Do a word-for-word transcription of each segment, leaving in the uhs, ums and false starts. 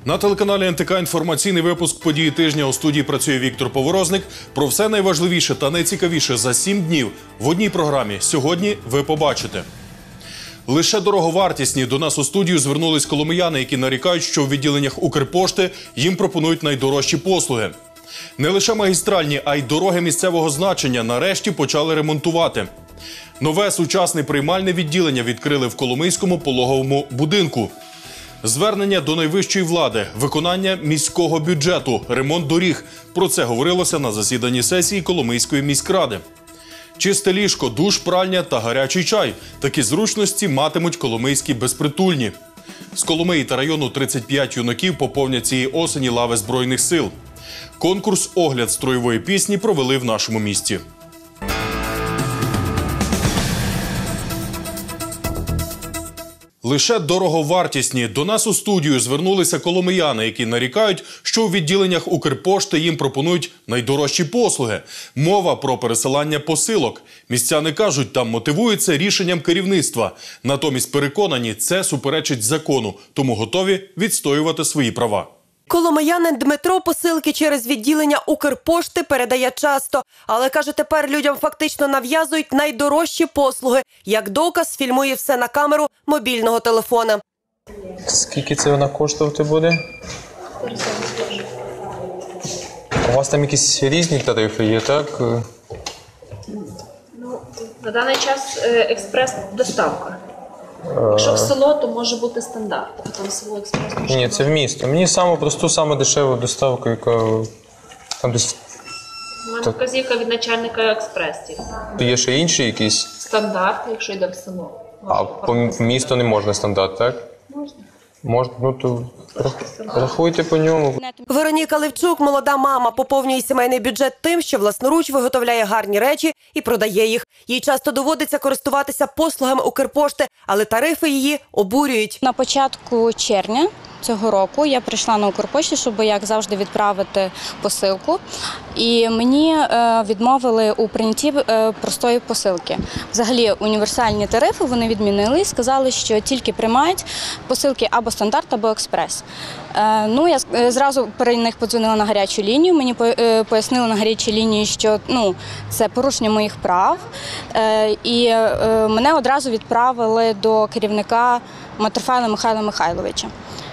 На телеканалі ен те ка інформаційний випуск «Події тижня». У студії працює Віктор Поворозник. Про все найважливіше та найцікавіше за сім днів в одній програмі сьогодні ви побачите. Лише дороговартісні. До нас у студію звернулись коломияни, які нарікають, що в відділеннях Укрпошти їм пропонують найдорожчі послуги. Не лише магістральні, а й дороги місцевого значення нарешті почали ремонтувати. Нове сучасне приймальне відділення відкрили в Коломийському пологовому будинку. Звернення до найвищої влади, виконання міського бюджету, ремонт доріг. Про це говорилося на засіданні сесії Коломийської міськради. Чисте ліжко, душ, пральня та гарячий чай. Такі зручності матимуть коломийські безпритульні. З Коломиї та району тридцять п'ять юнаків поповнять цієї осені лави Збройних сил. Конкурс «Огляд строєвої пісні» провели в нашому місті. Лише дороговартісні. До нас у студію звернулися коломияни, які нарікають, що у відділеннях Укрпошти їм пропонують найдорожчі послуги. Мова про пересилання посилок. Містяни кажуть, там мотивуються рішенням керівництва. Натомість переконані, це суперечить закону, тому готові відстоювати свої права. Коломиянин Дмитро посилки через відділення Укрпошти передає часто. Але, каже, тепер людям фактично нав'язують найдорожчі послуги. Як доказ, фільмує все на камеру мобільного телефона. Скільки це вона коштувати буде? У вас там якісь різні тарифи є, так? Ну, на даний час експрес-доставка. Якщо в село, то може бути стандарт, а там село експрес. Ні, це в місто. Мені саму просту, саму дешеву доставку, яка там десь... У мене вказівка від начальника експресів. Є ще інші якісь? Стандарт, якщо йде в село. А по місту не можна стандарт, так? Можна. Можна, ну то рахуйте по ньому. Вероніка Левчук, молода мама, поповнює сімейний бюджет тим, що власноруч виготовляє гарні речі і продає їх. Їй часто доводиться користуватися послугами Укрпошти, але тарифи її обурюють. На початку червня цього року я прийшла на Укрпошту, щоб, як завжди, відправити посилку. І мені відмовили у прийнятті простої посилки. Взагалі, універсальні тарифи вони відмінили і сказали, що тільки приймають посилки або стандарт, або експрес. Ну, я зразу перед них подзвонила на гарячу лінію, мені пояснили на гарячій лінії, що ну, це порушення моїх прав. І мене одразу відправили до керівника Матрофайла Михайла Михайловича.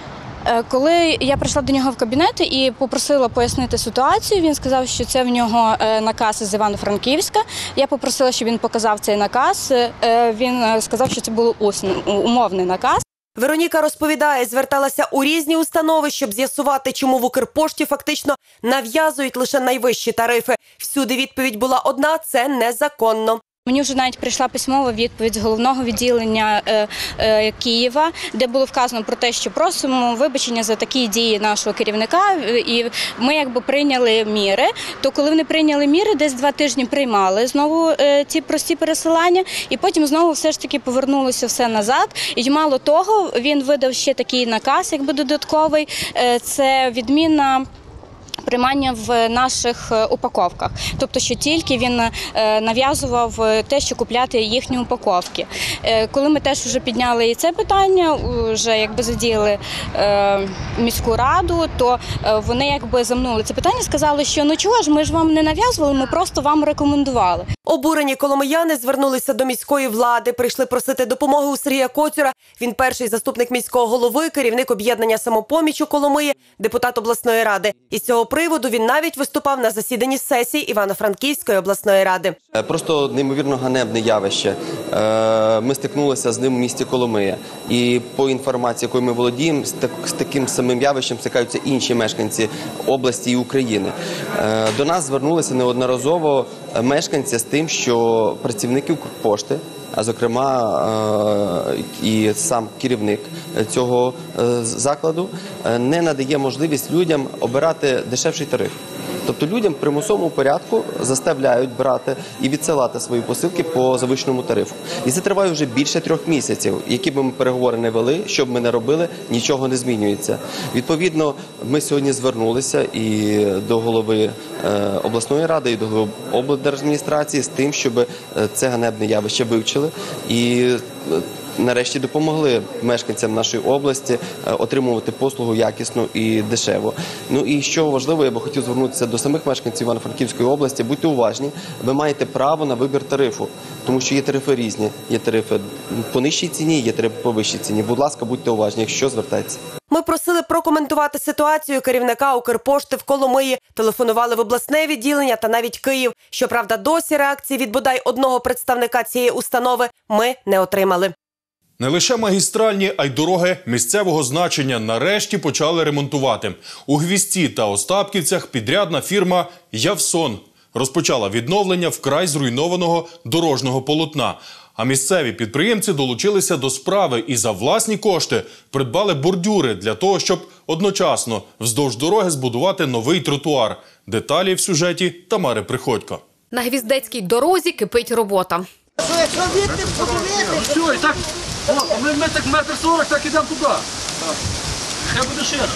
Коли я прийшла до нього в кабінет і попросила пояснити ситуацію, він сказав, що це в нього наказ із Івано-Франківська. Я попросила, щоб він показав цей наказ. Він сказав, що це був умовний наказ. Вероніка розповідає, зверталася у різні установи, щоб з'ясувати, чому в Укрпошті фактично нав'язують лише найвищі тарифи. Всюди відповідь була одна – це незаконно. Мені вже навіть прийшла письмова відповідь з головного відділення е, е, Києва, де було вказано про те, що просимо вибачення за такі дії нашого керівника, і ми якби прийняли міри. То коли вони прийняли міри, десь два тижні приймали знову е, ці прості пересилання, і потім знову все ж таки повернулося все назад. І мало того, він видав ще такий наказ, якби додатковий, е, це відміна приймання в наших упаковках. Тобто, що тільки він нав'язував те, що купляти їхні упаковки. Коли ми теж вже підняли і це питання, вже якби задіяли міську раду, то вони якби замнули це питання, сказали, що ну чого ж, ми ж вам не нав'язували, ми просто вам рекомендували. Обурені коломияни звернулися до міської влади, прийшли просити допомоги у Сергія Коцюра. Він перший заступник міського голови, керівник об'єднання «Самопоміч» у Коломиї, депутат обласної ради. Із цього приводу він навіть виступав на засіданні сесії Івано-Франківської обласної ради. Просто неймовірно ганебне явище. Ми стикнулися з ним в місті Коломия. І по інформації, якою ми володіємо, з таким самим явищем стикаються інші мешканці області і України. До нас звернулися неодноразово мешканці з тим, що працівники Укрпошти, а зокрема і сам керівник цього закладу, не надає можливість людям обирати дешевший тариф. Тобто людям в примусовому порядку заставляють брати і відсилати свої посилки по завищеному тарифу. І це триває вже більше трьох місяців. Які б ми переговори не вели, що б ми не робили, нічого не змінюється. Відповідно, ми сьогодні звернулися і до голови обласної ради, і до голови облдержадміністрації з тим, щоб це ганебне явище вивчили і нарешті допомогли мешканцям нашої області отримувати послугу якісно і дешево. Ну і що важливо, я би хотів звернутися до самих мешканців Івано-Франківської області. Будьте уважні, ви маєте право на вибір тарифу, тому що є тарифи різні. Є тарифи по нижчій ціні, є тарифи по вищій ціні. Будь ласка, будьте уважні, якщо звертайтеся. Ми просили прокоментувати ситуацію керівника Укрпошти в Коломиї, телефонували в обласне відділення та навіть Київ. Щоправда, досі реакції від бодай одного представника цієї установи ми не отримали. Не лише магістральні, а й дороги місцевого значення нарешті почали ремонтувати. У Гвізді та Остапківцях підрядна фірма «Явсон» розпочала відновлення вкрай зруйнованого дорожнього полотна. А місцеві підприємці долучилися до справи і за власні кошти придбали бордюри для того, щоб одночасно вздовж дороги збудувати новий тротуар. Деталі в сюжеті Тамари Приходько. На Гвіздецькій дорозі кипить робота. Все, і так, о, ми, ми так метр сорок, так ідемо туди. Хай буде ширше.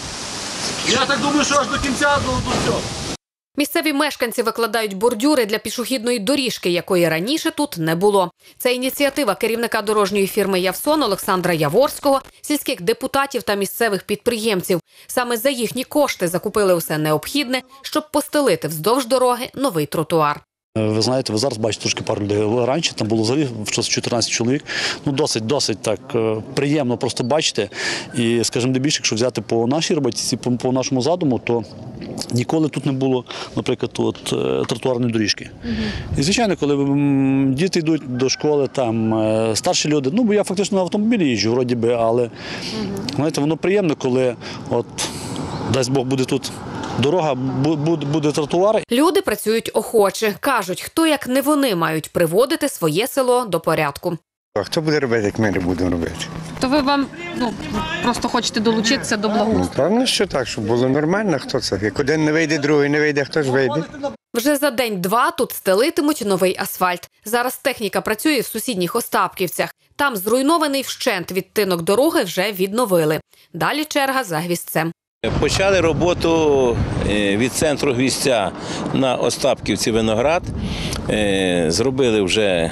Я так думаю, що аж до кінця, до, до всього. Місцеві мешканці викладають бордюри для пішохідної доріжки, якої раніше тут не було. Це ініціатива керівника дорожньої фірми «Явсон» Олександра Яворського, сільських депутатів та місцевих підприємців. Саме за їхні кошти закупили усе необхідне, щоб постелити вздовж дороги новий тротуар. Ви знаєте, ви зараз бачите трошки пару людей. Раніше там було взагалі чотирнадцять чоловік. Ну, досить, досить так приємно просто бачити. І, скажімо, де більше, якщо взяти по нашій роботі, по, по нашому задуму, то ніколи тут не було, наприклад, от, тротуарної доріжки. Угу. І, звичайно, коли м, діти йдуть до школи, там, старші люди, ну, бо я фактично на автомобілі їжджу, вроді би, але, угу. знаєте, воно приємно, коли, от, дасть Бог, буде тут дорога, буде, буде тротуар. Люди працюють охоче. Кажуть, хто як не вони мають приводити своє село до порядку. А хто буде робити, як ми не будемо робити? То ви вам ну, просто хочете долучитися до благоустрою? Ну, певно, що так, щоб було нормально, хто це. Як один не вийде, другий не вийде, хто ж вийде? Вже за день-два тут стелитимуть новий асфальт. Зараз техніка працює в сусідніх Остапківцях. Там зруйнований вщент відтинок дороги вже відновили. Далі черга за Гвіздцем. Почали роботу від центру Гвіздця на Остапківці Виноград. Зробили вже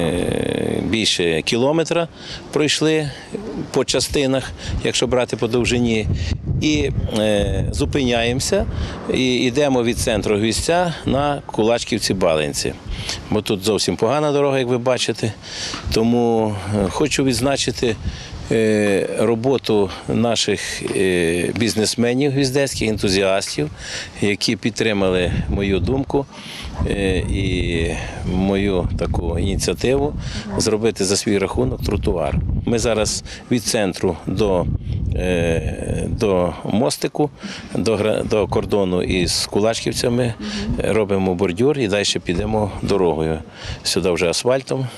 більше кілометра, пройшли по частинах, якщо брати по довжині. І зупиняємося і йдемо від центру Гвіздця на Кулачківці-Балинці. Бо тут зовсім погана дорога, як ви бачите. Тому хочу відзначити роботу наших бізнесменів гвіздецьких, ентузіастів, які підтримали мою думку і мою таку ініціативу зробити за свій рахунок тротуар. Ми зараз від центру до, до мостику, до, до кордону із Кулачківцями робимо бордюр і далі підемо дорогою. Сюди вже асфальтом.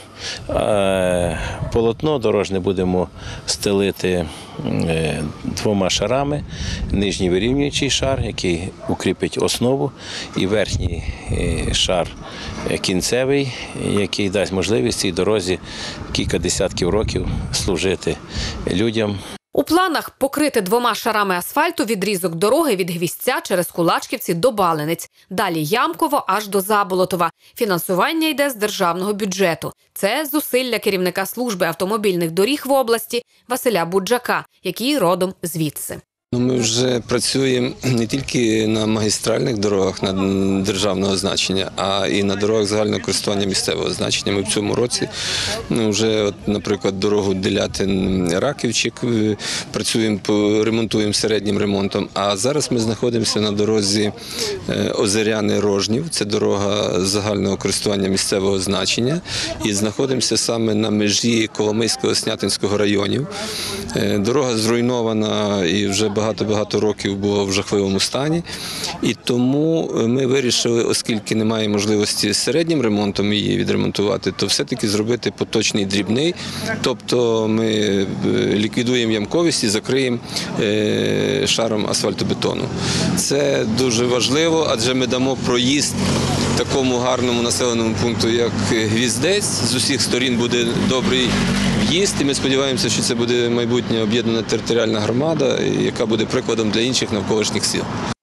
Полотно дорожне будемо стелити двома шарами. Нижній вирівнюючий шар, який укріпить основу, і верхній шар кінцевий, який дасть можливість цій дорозі кілька десятків років служити людям. У планах покрити двома шарами асфальту відрізок дороги від Гвіздця через Кулачківці до Балинець. Далі Ямково аж до Заболотова. Фінансування йде з державного бюджету. Це зусилля керівника служби автомобільних доріг в області Василя Буджака, який родом звідси. Ми вже працюємо не тільки на магістральних дорогах на державного значення, а і на дорогах загального користування місцевого значення. Ми в цьому році вже, от, наприклад, дорогу Делятин-Раківчик працюємо, ремонтуємо середнім ремонтом. А зараз ми знаходимося на дорозі Озеряни-Рожнів. Це дорога загального користування місцевого значення. І знаходимося саме на межі Коломийського, Снятинського районів. Дорога зруйнована і вже багато-багато років була в жахливому стані. І тому ми вирішили, оскільки немає можливості середнім ремонтом її відремонтувати, то все-таки зробити поточний дрібний. Тобто ми ліквідуємо ямковість і закриємо шаром асфальтобетону. Це дуже важливо, адже ми дамо проїзд такому гарному населеному пункту, як Гвіздець. З усіх сторін буде добрий в'їзд, і ми сподіваємося, що це буде майбутня об'єднана територіальна громада, яка буде прикладом для інших навколишніх сіл.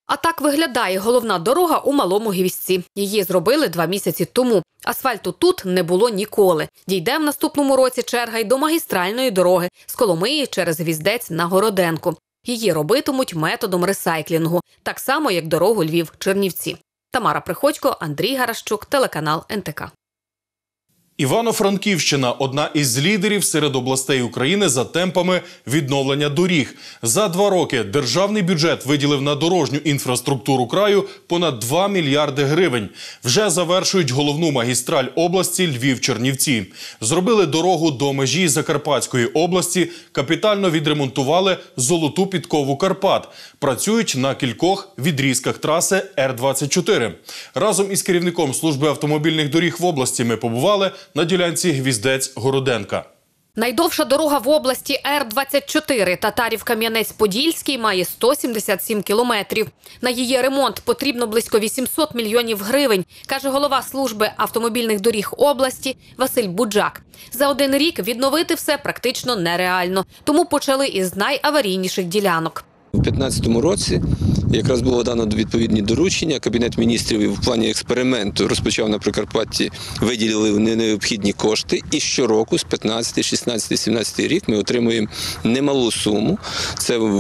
А так виглядає головна дорога у Малому Гвіздці. Її зробили два місяці тому. Асфальту тут не було ніколи. Дійде в наступному році черга й до магістральної дороги з Коломиї через Гвіздець на Городенку. Її робитимуть методом ресайклінгу, так само, як дорогу Львів-Чернівці. Тамара Приходько, Андрій Гаращук, телеканал ен те ка. Івано-Франківщина – одна із лідерів серед областей України за темпами відновлення доріг. За два роки державний бюджет виділив на дорожню інфраструктуру краю понад два мільярди гривень. Вже завершують головну магістраль області Львів-Чернівці. Зробили дорогу до межі Закарпатської області, капітально відремонтували золоту підкову Карпат. Працюють на кількох відрізках траси ер двадцять чотири. Разом із керівником служби автомобільних доріг в області ми побували на ділянці Гвіздець-Городенка. Найдовша дорога в області ер двадцять чотири Татарів-Кам'янець-Подільський має сто сімдесят сім кілометрів. На її ремонт потрібно близько вісімсот мільйонів гривень, каже голова служби автомобільних доріг області Василь Буджак. За один рік відновити все практично нереально, тому почали із найаварійніших ділянок. У дві тисячі п'ятнадцятому році якраз було дано відповідні доручення. Кабінет міністрів в плані експерименту розпочав на Прикарпатті, виділили необхідні кошти. І щороку з п'ятнадцятий, шістнадцятий, сімнадцятий рік ми отримуємо немалу суму. Це в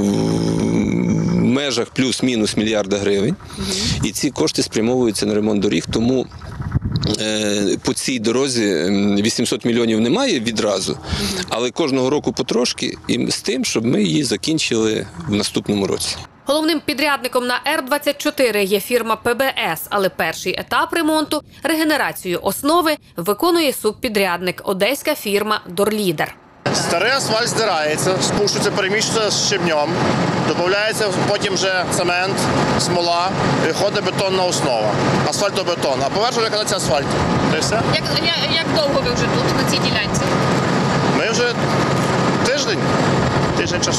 межах плюс-мінус мільярда гривень. І ці кошти спрямовуються на ремонт доріг. Тому по цій дорозі вісімсот мільйонів немає відразу, але кожного року потрошки, і з тим, щоб ми її закінчили в наступному році. Головним підрядником на ер двадцять чотири є фірма пе бе ес, але перший етап ремонту – регенерацію основи – виконує субпідрядник – одеська фірма «Дорлідер». Старий асфальт здирається, спушується, переміщується з щебнем, додається потім вже цемент, смола, виходить бетонна основа, асфальтобетон, а поверху вже кладеться асфальт. Це все. Як, як, як довго ви вже тут, на цій ділянці? Ми вже тиждень, тиждень часу.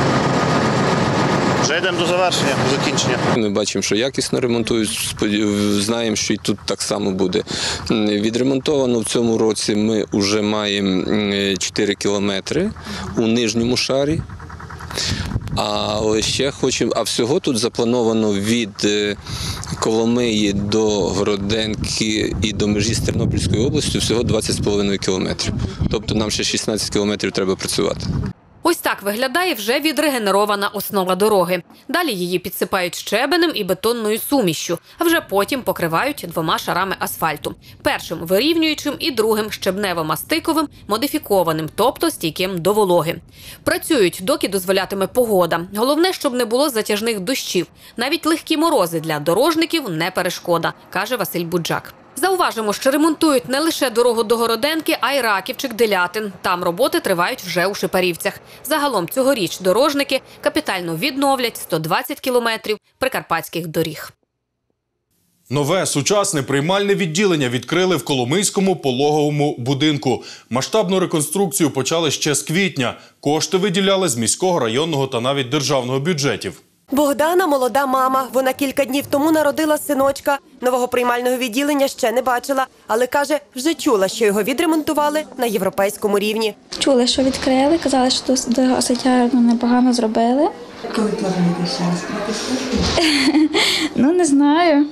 Вже йдемо до завершення, до закінчення. Ми бачимо, що якісно ремонтують, знаємо, що і тут так само буде. Відремонтовано в цьому році ми вже маємо чотири кілометри у нижньому шарі. Але ще хочемо, а всього тут заплановано від Коломиї до Городенки і до межі з Тернопільською областю всього двадцять з половиною кілометрів. Тобто нам ще шістнадцять кілометрів треба працювати. Ось так виглядає вже відрегенерована основа дороги. Далі її підсипають щебенем і бетонною сумішшю, а вже потім покривають двома шарами асфальту. Першим вирівнюючим і другим щебнево-мастиковим, модифікованим, тобто стійким до вологи. Працюють, доки дозволятиме погода. Головне, щоб не було затяжних дощів. Навіть легкі морози для дорожників не перешкода, каже Василь Буджак. Зауважимо, що ремонтують не лише дорогу до Городенки, а й Раківчик-Делятин. Там роботи тривають вже у Шепарівцях. Загалом цьогоріч дорожники капітально відновлять сто двадцять кілометрів прикарпатських доріг. Нове сучасне приймальне відділення відкрили в Коломийському пологовому будинку. Масштабну реконструкцію почали ще з квітня. Кошти виділяли з міського, районного та навіть державного бюджетів. Богдана – молода мама. Вона кілька днів тому народила синочка. Нового приймального відділення ще не бачила, але каже, вже чула, що його відремонтували на європейському рівні. Чули, що відкрили, казали, що досить гарно, непогано зробили. Коли плануєте Ну, не знаю.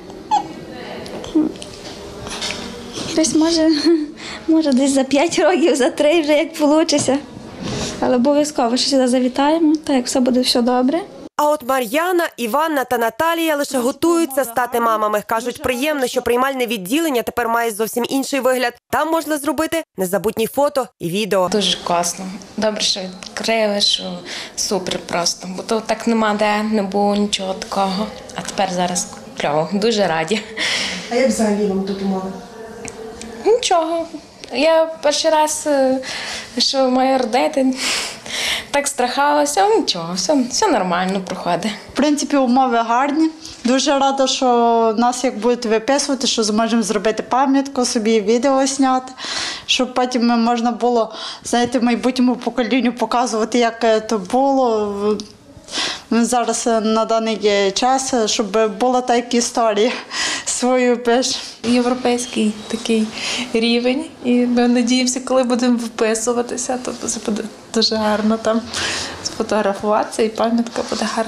Десь може, може десь за п'ять років, за три вже як вийде. Але обов'язково, що сюди завітаємо, так як все буде все добре. А от Мар'яна, Іванна та Наталія лише готуються стати мамами. Кажуть, приємно, що приймальне відділення тепер має зовсім інший вигляд. Там можна зробити незабутні фото і відео. Дуже класно. Добре, що відкрили, що супер просто. Бо то так нема де, не було нічого такого. А тепер зараз кльово. Дуже раді. А як взагалі вам тут умови? Нічого. Я перший раз, що маю родити, так страхалася, нічого, все, все нормально проходить. В принципі, умови гарні. Дуже рада, що нас як будуть виписувати, що зможемо зробити пам'ятку собі, відео зняти, щоб потім можна було, знаєте, в майбутньому поколінню показувати, як це було. Зараз на даний час, щоб була така історія свою пиш. Європейський такий рівень, і ми надіємося, коли будемо вписуватися, то це буде дуже гарно там сфотографуватися і пам'ятка буде гарна.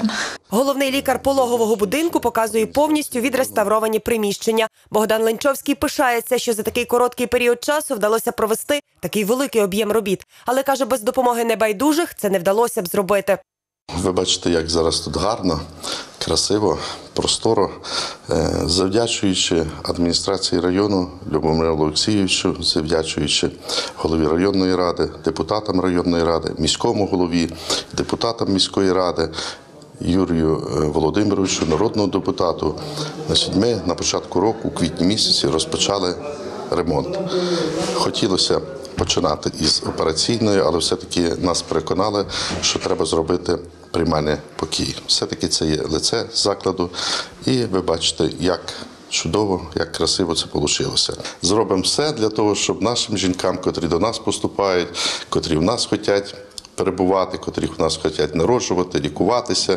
Головний лікар пологового будинку показує повністю відреставровані приміщення. Богдан Ленчовський пишається, що за такий короткий період часу вдалося провести такий великий об'єм робіт. Але, каже, без допомоги небайдужих це не вдалося б зробити. Ви бачите, як зараз тут гарно, красиво, просторо. Завдячуючи адміністрації району Любомиру Олексійовичу, завдячуючи голові районної ради, депутатам районної ради, міському голові, депутатам міської ради, Юрію Володимировичу, народному депутату. Значить, ми на початку року, у квітні місяці, розпочали ремонт. Хотілося починати із операційної, але все-таки нас переконали, що треба зробити приймальний покій. Все-таки це є лице закладу, і ви бачите, як чудово, як красиво це вийшло. Зробимо все для того, щоб нашим жінкам, котрі до нас поступають, котрі в нас хочуть перебувати, котрі в нас хочуть народжувати, лікуватися,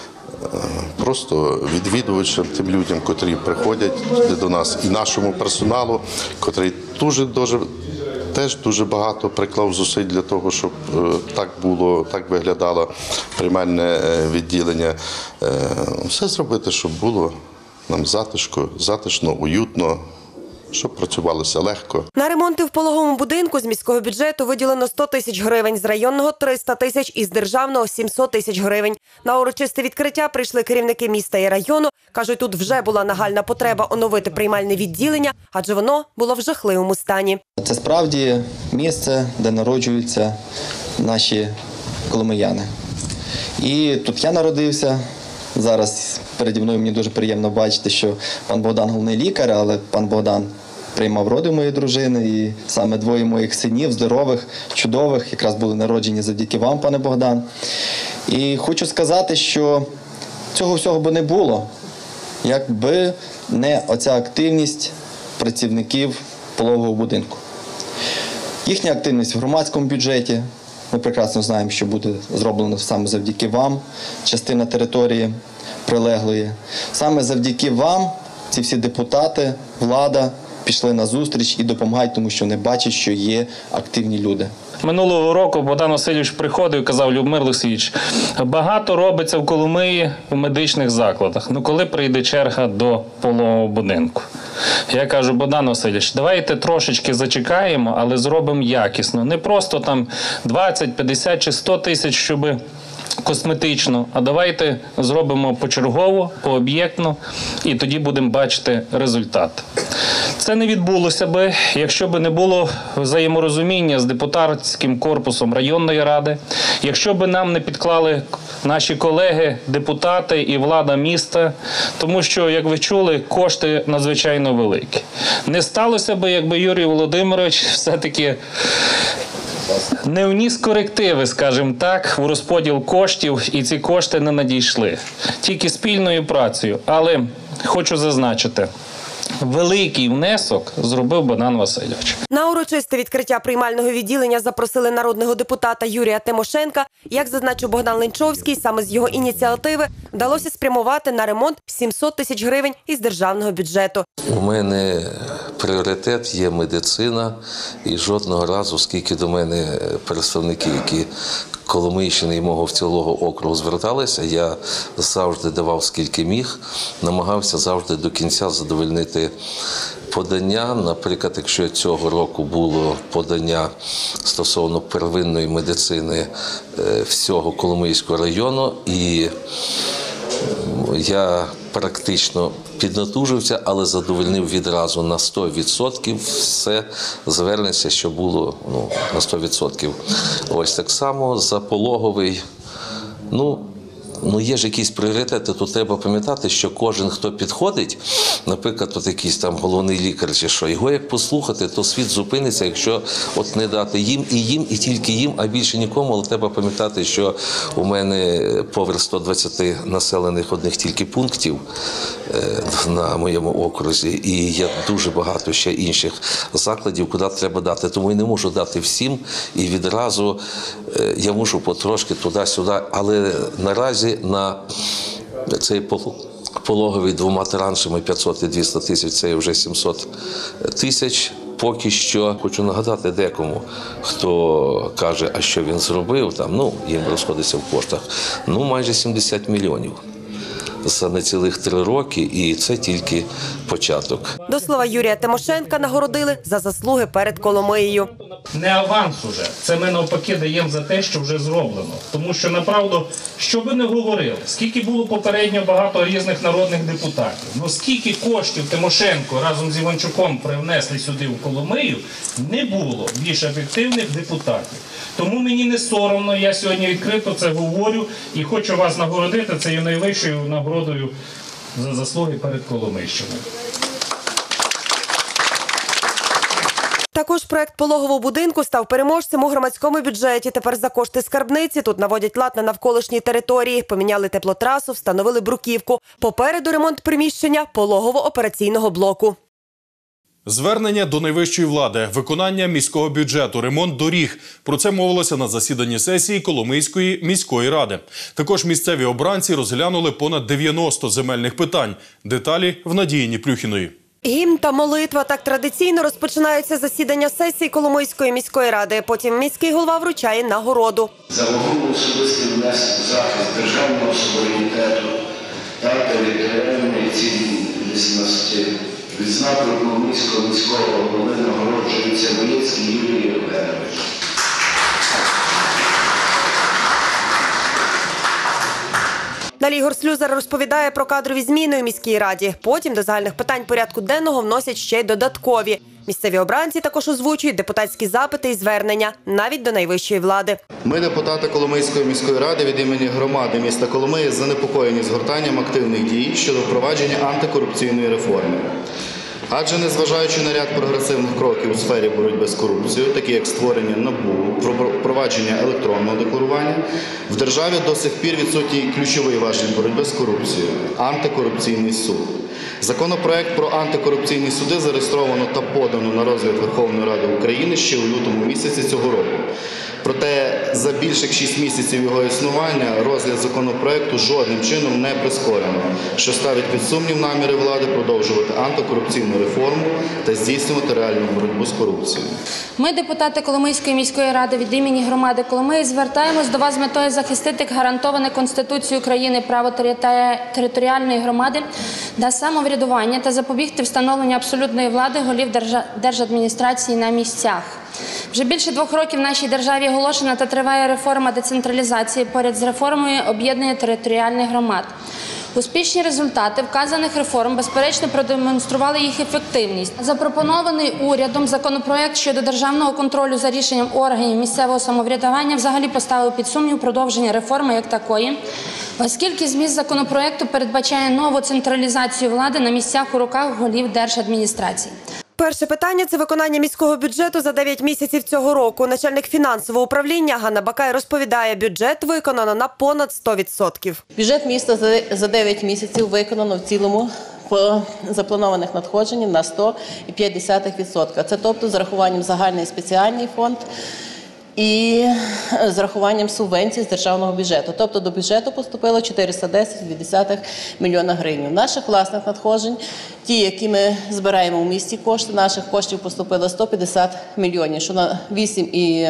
просто відвідувачам, тим людям, котрі приходять до нас, і нашому персоналу, котрий дуже, дуже теж дуже багато приклав зусиль для того, щоб так було, так виглядало приймальне відділення. Все зробити, щоб було нам затишко, затишно, уютно, щоб працювалося легко. На ремонти в пологовому будинку з міського бюджету виділено сто тисяч гривень, з районного – триста тисяч і з державного – сімсот тисяч гривень. На урочисте відкриття прийшли керівники міста і району. Кажуть, тут вже була нагальна потреба оновити приймальне відділення, адже воно було в жахливому стані. Це справді місце, де народжуються наші коломияни. І тут я народився. Зараз переді мною мені дуже приємно бачити, що пан Богдан головний лікар, але пан Богдан приймав роди моєї дружини, і саме двоє моїх синів, здорових, чудових, якраз були народжені завдяки вам, пане Богдан. І хочу сказати, що цього всього би не було, якби не оця активність працівників пологового будинку. Їхня активність в громадському бюджеті. Ми прекрасно знаємо, що буде зроблено саме завдяки вам, частина території прилеглої. Саме завдяки вам ці всі депутати, влада пішли на зустріч і допомагають, тому що вони бачать, що є активні люди. Минулого року Богдан Васильович приходив і казав: Любомир Олексійович, багато робиться в Коломиї в медичних закладах. Ну коли прийде черга до пологового будинку? Я кажу: Богдан Васильович, давайте трошечки зачекаємо, але зробимо якісно. Не просто там двадцять, п'ятдесят чи сто тисяч, щоб косметично, а давайте зробимо почергово, пооб'єктно, і тоді будемо бачити результат. Це не відбулося би, якщо б не було взаєморозуміння з депутатським корпусом районної ради, якщо б нам не підклали наші колеги, депутати і влада міста, тому що, як ви чули, кошти надзвичайно великі. Не сталося б, якби Юрій Володимирович все-таки не вніс корективи, скажімо так, у розподіл коштів, і ці кошти не надійшли. Тільки спільною працею. Але хочу зазначити, великий внесок зробив Богдан Васильович. На урочисте відкриття приймального відділення запросили народного депутата Юрія Тимошенка. Як зазначив Богдан Ленчовський, саме з його ініціативи вдалося спрямувати на ремонт сімсот тисяч гривень із державного бюджету. У мене пріоритет є медицина, і жодного разу, скільки до мене представники, які Коломийщини і мого цілого округу зверталися, я завжди давав скільки міг, намагався завжди до кінця задовольнити подання. Наприклад, якщо цього року було подання стосовно первинної медицини всього Коломийського району, і я практично піднатужився, але задовольнив відразу на сто відсотків все звернення, що було ну, на сто відсотків. Ось так само за пологовий, ну, Ну, є ж якісь пріоритети, то треба пам'ятати, що кожен, хто підходить, наприклад, от якийсь там головний лікар чи що, його як послухати, то світ зупиниться, якщо от не дати їм і їм, і тільки їм, а більше нікому. Але треба пам'ятати, що у мене поверх ста двадцяти населених одних тільки пунктів на моєму окрузі, і є дуже багато ще інших закладів, куди треба дати. Тому я не можу дати всім, і відразу я мушу потрошки туди-сюди, але наразі на цей пологовий двома траншами п'ятсот і двісті тисяч, це вже сімсот тисяч. Поки що хочу нагадати декому, хто каже, а що він зробив, там, ну, їм розходиться в коштах, ну, майже сімдесят мільйонів. за нецілих три роки, і це тільки початок. До слова, Юрія Тимошенка нагородили за заслуги перед Коломиєю. Не аванс уже, це ми навпаки даємо за те, що вже зроблено. Тому що, направду, що би не говорили, скільки було попередньо багато різних народних депутатів, ну скільки коштів Тимошенко разом з Іванчуком привнесли сюди в Коломию, не було більш ефективних депутатів. Тому мені не соромно, я сьогодні відкрито це говорю і хочу вас нагородити цією найвищою нагородою за заслуги перед Коломийщиною. Також проект пологового будинку став переможцем у громадському бюджеті. Тепер за кошти скарбниці тут наводять лад на навколишній території. Поміняли теплотрасу, встановили бруківку. Попереду ремонт приміщення пологово-операційного блоку. Звернення до найвищої влади, виконання міського бюджету, ремонт доріг. Про це мовилося на засіданні сесії Коломийської міської ради. Також місцеві обранці розглянули понад дев'яносто земельних питань. Деталі в Надії Ніплюхіної. Гімн та молитва. Так традиційно розпочинаються засідання сесії Коломийської міської ради. Потім міський голова вручає нагороду. За вагомий особистий внесок у захист державного суверенітету та територіальної цілісності відзнакою Коломийського міського голови нагороджується Боєцький Юрій Євгенович. Далі Ігор Слюзар розповідає про кадрові зміни у міській раді. Потім до загальних питань порядку денного вносять ще й додаткові. Місцеві обранці також озвучують депутатські запити і звернення, навіть до найвищої влади. Ми, депутати Коломийської міської ради від імені громади міста Коломиї, занепокоєні згортанням активних дій щодо впровадження антикорупційної реформи. Адже незважаючи на ряд прогресивних кроків у сфері боротьби з корупцією, такі як створення НАБУ, впровадження електронного декларування, в державі до сих пір відсутній ключовий важіль боротьби з корупцією – антикорупційний суд. Законопроект про антикорупційні суди зареєстровано та подано на розгляд Верховної Ради України ще у лютому місяці цього року. Проте за більше як шість місяців його існування розгляд законопроекту жодним чином не прискорено, що ставить під сумнів наміри влади продовжувати антикорупційну реформу та здійснювати реальну боротьбу з корупцією. Ми, депутати Коломийської міської ради від імені громади Коломиї, звертаємось до вас з метою захистити гарантоване Конституцією України право територіальної громади на самоврядування та запобігти встановленню абсолютної влади голів держадміністрації на місцях. Вже більше двох років в нашій державі оголошена та триває реформа децентралізації поряд з реформою об'єднання територіальних громад. Успішні результати вказаних реформ, безперечно, продемонстрували їх ефективність. Запропонований урядом законопроект щодо державного контролю за рішенням органів місцевого самоврядування взагалі поставив під сумнів продовження реформи як такої, оскільки зміст законопроекту передбачає нову централізацію влади на місцях у руках голів держадміністрації. Перше питання – це виконання міського бюджету за дев'ять місяців цього року. Начальник фінансового управління Ганна Бакай розповідає, бюджет виконано на понад сто відсотків. Бюджет міста за дев'ять місяців виконано в цілому по запланованих надходжень на сто п'ять відсотків. Це тобто з рахуванням загальний і спеціальний фонд і з рахуванням субвенцій з державного бюджету. Тобто до бюджету поступило чотириста десять цілих дві десятих мільйона гривень. Наших власних надходжень, ті, які ми збираємо в місті кошти, наших коштів поступило сто п'ятдесят мільйонів, що на вісім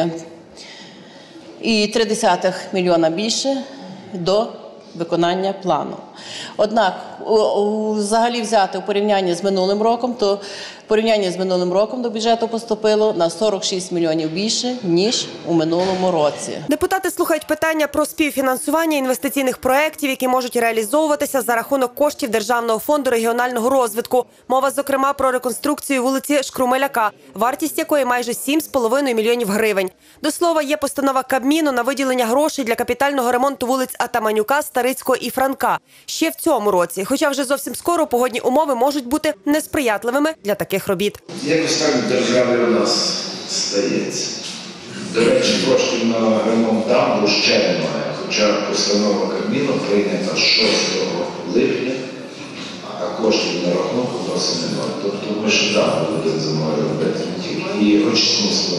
цілих три десятих мільйона більше до виконання плану. Однак, взагалі взяти у порівнянні з минулим роком, то в порівнянні з минулим роком до бюджету поступило на сорок шість мільйонів більше, ніж у минулому році. Депутати слухають питання про співфінансування інвестиційних проєктів, які можуть реалізовуватися за рахунок коштів Державного фонду регіонального розвитку. Мова, зокрема, про реконструкцію вулиці Шкрумеляка, вартість якої майже сім з половиною мільйонів гривень. До слова, є постанова Кабміну на виділення грошей для капітального ремонту вулиць Атаманюка, Старицького і Франка ще в цьому році. Хоча вже зовсім скоро погодні умови можуть бути несприятливими для таких робіт. Якось так в державі у нас стається. До речі, коштів на ремонт дамбу ще немає, хоча постанова Кабміну прийнята шостого липня, а коштів на рахунку досі немає. Тобто ми ще дамбу будемо зимою робити, і очисну споруду.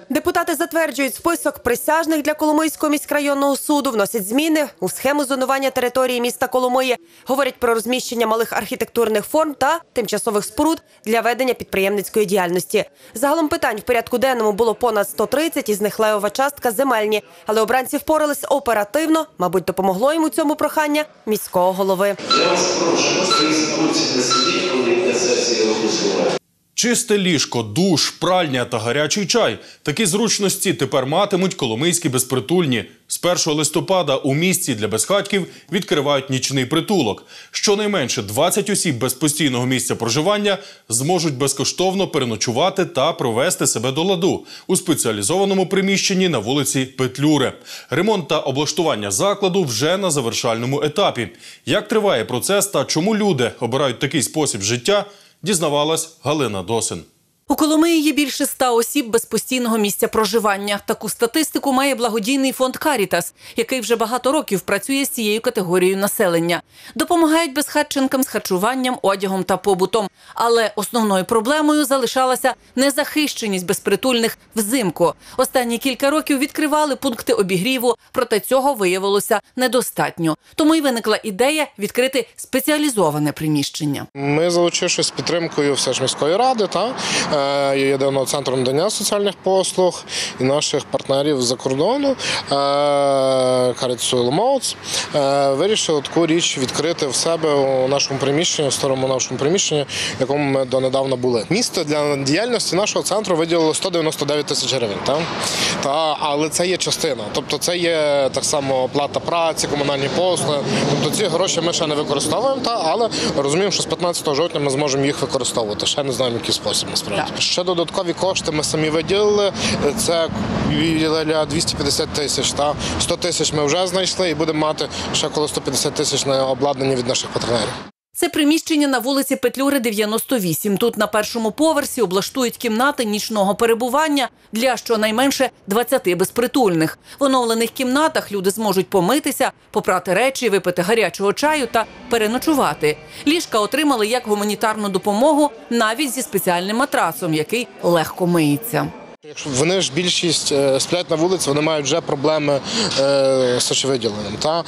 Депутати затверджують список присяжних для Коломийського міськрайонного суду, вносять зміни у схему зонування території міста Коломиї, говорять про розміщення малих архітектурних форм та тимчасових споруд для ведення підприємницької діяльності. Загалом питань в порядку денному було понад сто тридцять, із них левова частка земельні. Але обранці впорались оперативно, мабуть, допомогло йому цьому прохання міського голови. Я вас прошу, на своїй струці не сидіть, коли йде сесія голосування. Чисте ліжко, душ, пральня та гарячий чай. Такі зручності тепер матимуть коломийські безпритульні. З першого листопада у місті для безхатьків відкривають нічний притулок. Щонайменше двадцять осіб без постійного місця проживання зможуть безкоштовно переночувати та провести себе до ладу у спеціалізованому приміщенні на вулиці Петлюри. Ремонт та облаштування закладу вже на завершальному етапі. Як триває процес та чому люди обирають такий спосіб життя – дізнавалась Галина Досин. У Коломиї є більше ста осіб без постійного місця проживання. Таку статистику має благодійний фонд «Карітас», який вже багато років працює з цією категорією населення. Допомагають безхатченкам з харчуванням, одягом та побутом. Але основною проблемою залишалася незахищеність безпритульних взимку. Останні кілька років відкривали пункти обігріву, проте цього виявилося недостатньо. Тому й виникла ідея відкрити спеціалізоване приміщення. Ми, залучившись з підтримкою все ж міської ради та єдиного центру надання соціальних послуг і наших партнерів з-за кордону, Карітасу Ломоуц, вирішили таку річ відкрити в себе у нашому приміщенні, в старому нашому приміщенні, в якому ми донедавна були. Місто для діяльності нашого центру виділило сто дев'яносто дев'ять тисяч гривень. Та? Та, але це є частина. Тобто це є так само оплата праці, комунальні послуги. Тобто ці гроші ми ще не використовуємо, та, але розуміємо, що з п'ятнадцятого жовтня ми зможемо їх використовувати. Ще не знаємо, який спосіб насправді. Ще додаткові кошти ми самі виділили, це біля двісті п'ятдесят тисяч. Та сто тисяч ми вже знайшли і будемо мати ще коло сто п'ятдесят тисяч на обладнання від наших партнерів. Це приміщення на вулиці Петлюри, дев'яносто вісім. Тут на першому поверсі облаштують кімнати нічного перебування для щонайменше двадцяти безпритульних. В оновлених кімнатах люди зможуть помитися, попрати речі, випити гарячого чаю та переночувати. Ліжка отримали як гуманітарну допомогу, навіть зі спеціальним матрацом, який легко миється. Якщо вони ж більшість сплять на вулиці, вони мають вже проблеми з сечовиділенням. Та?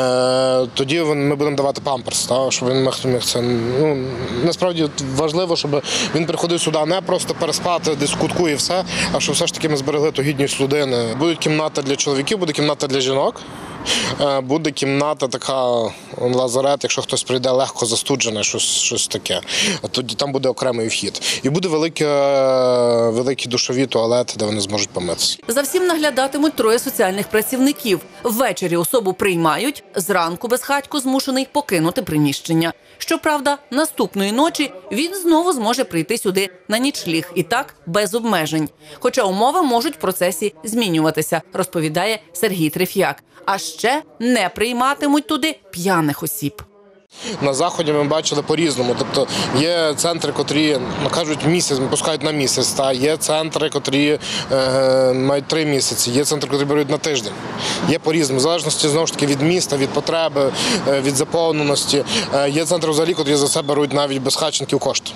Е, тоді ми будемо давати памперс, та? Щоб він міг це. Ну, насправді важливо, щоб він приходив сюди не просто переспати десь в кутку і все, а щоб все ж таки ми зберегли ту гідність людини. Буде кімната для чоловіків, буде кімната для жінок. Буде кімната така, лазарет, якщо хтось прийде легко застуджене, щось, щось таке. Тоді там буде окремий вхід. І буде великі, великі душові туалети, де вони зможуть помитися. За всім наглядатимуть троє соціальних працівників. Ввечері особу приймають, зранку безхатько змушений покинути приміщення. Щоправда, наступної ночі він знову зможе прийти сюди на нічліг. І так, без обмежень. Хоча умови можуть в процесі змінюватися, розповідає Сергій Треф'як. А ще не прийматимуть туди п'яних осіб. На Заході ми бачили по-різному. Тобто є центри, котрі, ну, кажуть, місяць, пускають на місяць. Та є центри, котрі е, мають три місяці, є центри, котрі беруть на тиждень. Є по-різному, в залежності, знову ж таки, від міста, від потреби, е, від заповненості. Е, є центри взагалі, котрі за себе беруть навіть без хатченків кошти.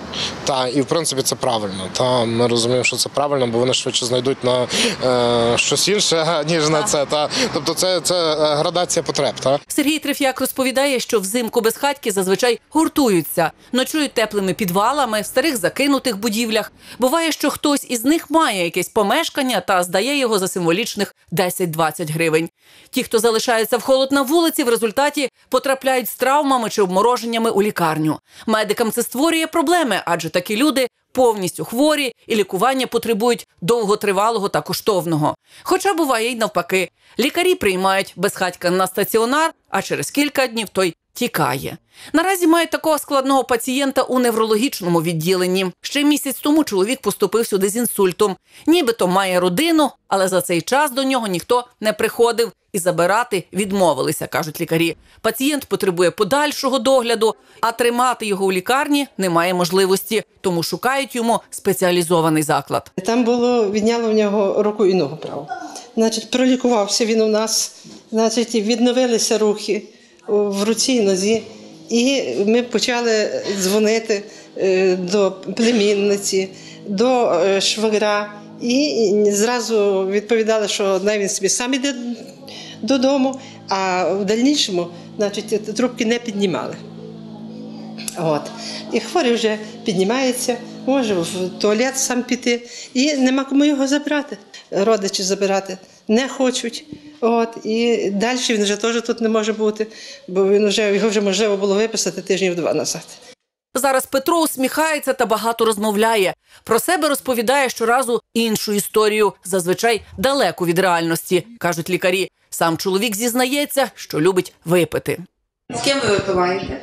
Та, і в принципі це правильно. Та, ми розуміємо, що це правильно, бо вони швидше знайдуть на е, щось інше, ніж на це. Та. Тобто це, це градація потреб. Та. Сергій Треф'як розповідає, що взимку безхатьки зазвичай гуртуються, ночують теплими підвалами, в старих закинутих будівлях. Буває, що хтось із них має якесь помешкання та здає його за символічних десять-двадцять гривень. Ті, хто залишаються в холод на вулиці, в результаті потрапляють з травмами чи обмороженнями у лікарню. Медикам це створює проблеми, адже такі люди повністю хворі і лікування потребують довготривалого та коштовного. Хоча буває й навпаки. Лікарі приймають безхатька на стаціонар, а через кілька днів той тікає. Наразі мають такого складного пацієнта у неврологічному відділенні. Ще місяць тому чоловік поступив сюди з інсультом. Нібито має родину, але за цей час до нього ніхто не приходив і забирати відмовилися, кажуть лікарі. Пацієнт потребує подальшого догляду, а тримати його у лікарні немає можливості, тому шукають йому спеціалізований заклад. Там було, відняло в нього руку і ногу праву. Значить, пролікувався він у нас, значить, відновилися рухи в руці і нозі. І ми почали дзвонити до племінниці, до швагра, І зразу відповідали, що най він собі сам іде додому, а в дальнішому, значить, трубки не піднімали. От. І хворий вже піднімається, може в туалет сам піти, і нема кому його забрати. Родичі забирати не хочуть. От. І далі він вже теж тут не може бути, бо він вже, його вже можливо було виписати тижнів два назад. Зараз Петро усміхається та багато розмовляє. Про себе розповідає щоразу іншу історію, зазвичай далеку від реальності, кажуть лікарі. Сам чоловік зізнається, що любить випити. З ким ви випиваєте?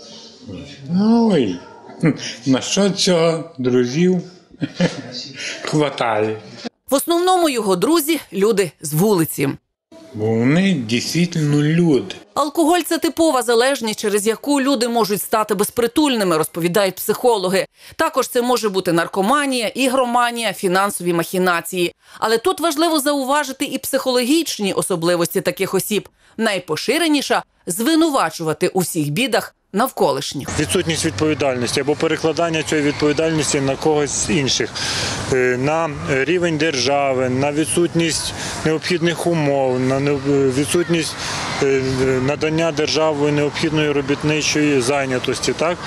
Ой, на що цього друзів хватає. В основному його друзі – люди з вулиці. Бо вони дійсно люди. Алкоголь – це типова залежність, через яку люди можуть стати безпритульними, розповідають психологи. Також це може бути наркоманія, ігроманія, фінансові махінації. Але тут важливо зауважити і психологічні особливості таких осіб. Найпоширеніша – звинувачувати у всіх бідах навколишніх. Відсутність відповідальності або перекладання цієї відповідальності на когось з інших, на рівень держави, на відсутність необхідних умов, на відсутність надання державою необхідної робітничої зайнятості. Так?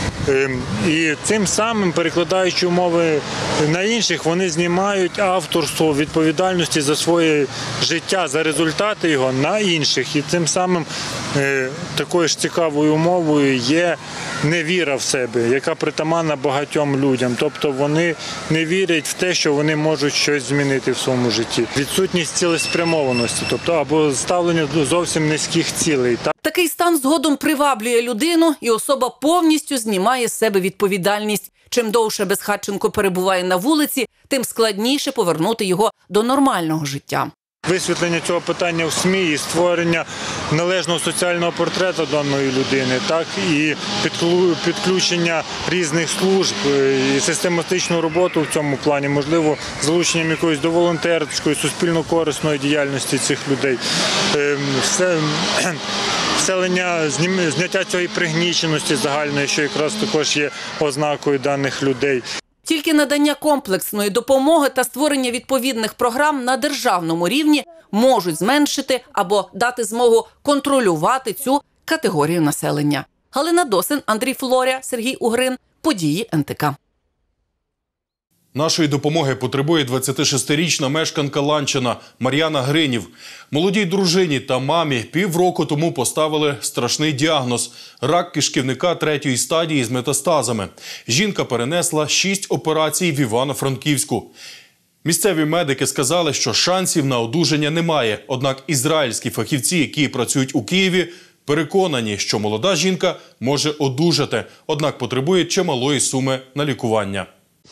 І цим самим, перекладаючи умови на інших, вони знімають авторство відповідальності за своє життя, за результати його на інших. І цим самим такою ж цікавою умовою є невіра в себе, яка притаманна багатьом людям. Тобто вони не вірять в те, що вони можуть щось змінити в своєму житті. Відсутність цілеспрямованості, тобто або ставлення до зовсім низьких цілей. Такий стан згодом приваблює людину, і особа повністю знімає з себе відповідальність. Чим довше безхатченко перебуває на вулиці, тим складніше повернути його до нормального життя. Висвітлення цього питання в СМІ і створення належного соціального портрету даної людини, так і підключення різних служб і систематичну роботу в цьому плані, можливо, залученням якоїсь до волонтерської, суспільно-корисної діяльності цих людей. Все, вселення, зняття цієї пригніченості загальної, що якраз також є ознакою даних людей. Тільки надання комплексної допомоги та створення відповідних програм на державному рівні можуть зменшити або дати змогу контролювати цю категорію населення. Галина Досин, Андрій Флоря, Сергій Угрин. Події ен те ка. Нашої допомоги потребує двадцятишестирічна мешканка Ланчина Мар'яна Гринів. Молодій дружині та мамі півроку тому поставили страшний діагноз – рак кишківника третьої стадії з метастазами. Жінка перенесла шість операцій в Івано-Франківську. Місцеві медики сказали, що шансів на одужання немає. Однак ізраїльські фахівці, які працюють у Києві, переконані, що молода жінка може одужати, однак потребує чималої суми на лікування.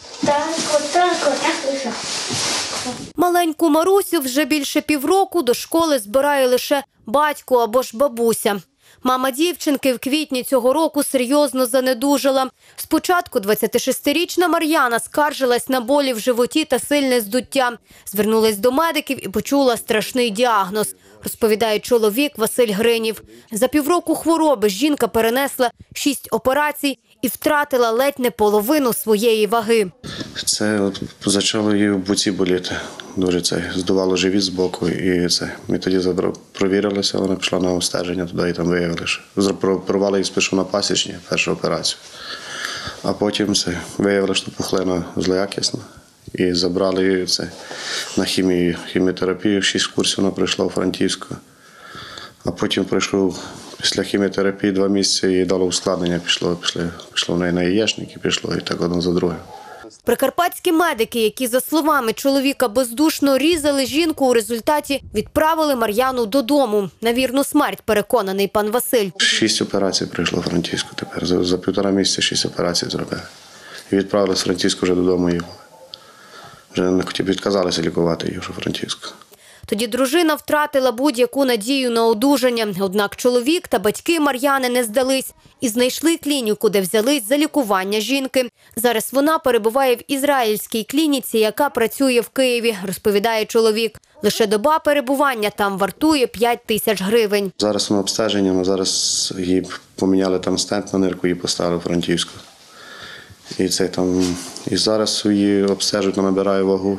Маленьку Марусю вже більше півроку до школи збирає лише батько або ж бабуся. Мама дівчинки в квітні цього року серйозно занедужала. Спочатку двадцятишестирічна Мар'яна скаржилась на болі в животі та сильне здуття. Звернулась до медиків і почула страшний діагноз, розповідає чоловік Василь Гринів. За півроку хвороби жінка перенесла шість операцій і втратила ледь не половину своєї ваги. Це почало її в боці боліти. Дуже це здувало живіт з боку. І це ми тоді провірилися, вона пішла на обстеження туди і там виявили, що провали її спершу на пасічні, першу операцію. А потім це виявили, що пухлина злоякісна. І забрали її це на хімію, хіміотерапію. Шість курсів вона пройшла у Франківську. А потім пройшов після хіміотерапії два місяці і дало ускладнення. Пішло, пішло, пішло в неї на яєчник і пішло, і так одне за друге. Прикарпатські медики, які, за словами чоловіка, бездушно різали жінку, у результаті відправили Мар'яну додому. На вірну смерть, переконаний пан Василь. Шість операцій пройшло в Франківську тепер. За, за півтора місяця шість операцій зробили. І відправили з Франківську вже додому її. Вже не хотів, відказалися лікувати її вже в Франківську. Тоді дружина втратила будь-яку надію на одужання. Однак чоловік та батьки Мар'яни не здались і знайшли клініку, де взялись за лікування жінки. Зараз вона перебуває в ізраїльській клініці, яка працює в Києві, розповідає чоловік. Лише доба перебування там вартує п'ять тисяч гривень. Зараз вона обстеження, зараз їй поміняли там стент на нирку і поставили в Франківську. І, це, там, і зараз її обстежують, набирає вагу.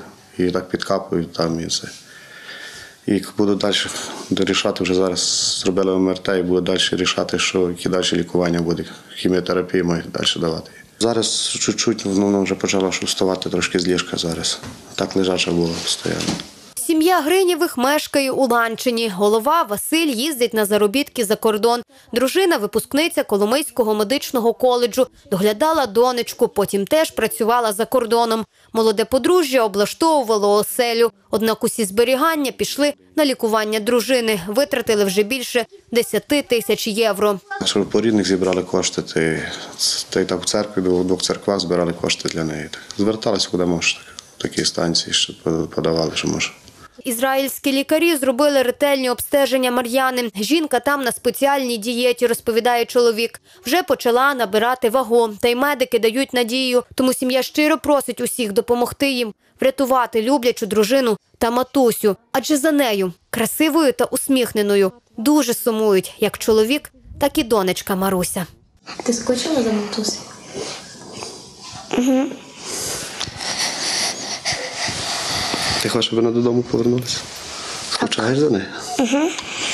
і так підкапують там і це. І буду далі рішати, вже зараз зробили ем ер те і буду далі рішати, що які далі лікування буде, хіміотерапію мають далі давати. Зараз чуть-чуть воно вже почало вставати трошки з ліжка зараз. Так лежача була постійно. Сім'я Гринєвих мешкає у Ланчині. Голова Василь їздить на заробітки за кордон. Дружина – випускниця Коломийського медичного коледжу. Доглядала донечку, потім теж працювала за кордоном. Молоде подружжя облаштовувало оселю. Однак усі зберігання пішли на лікування дружини. Витратили вже більше десяти тисяч євро. Щоб по рідних зібрали кошти, та й так в церкві, в двох церквах збирали кошти для неї. Зверталися куди може, такі станції, що подавали, що може. Ізраїльські лікарі зробили ретельні обстеження Мар'яни. Жінка там на спеціальній дієті, розповідає чоловік. Вже почала набирати вагу, та й медики дають надію. Тому сім'я щиро просить усіх допомогти їм, врятувати люблячу дружину та матусю. Адже за нею, красивою та усміхненою, дуже сумують як чоловік, так і донечка Маруся. Ти скучила за матусею? Угу. Ти хочеш, щоб вона додому повернулася? Скучаєш за нею? Угу.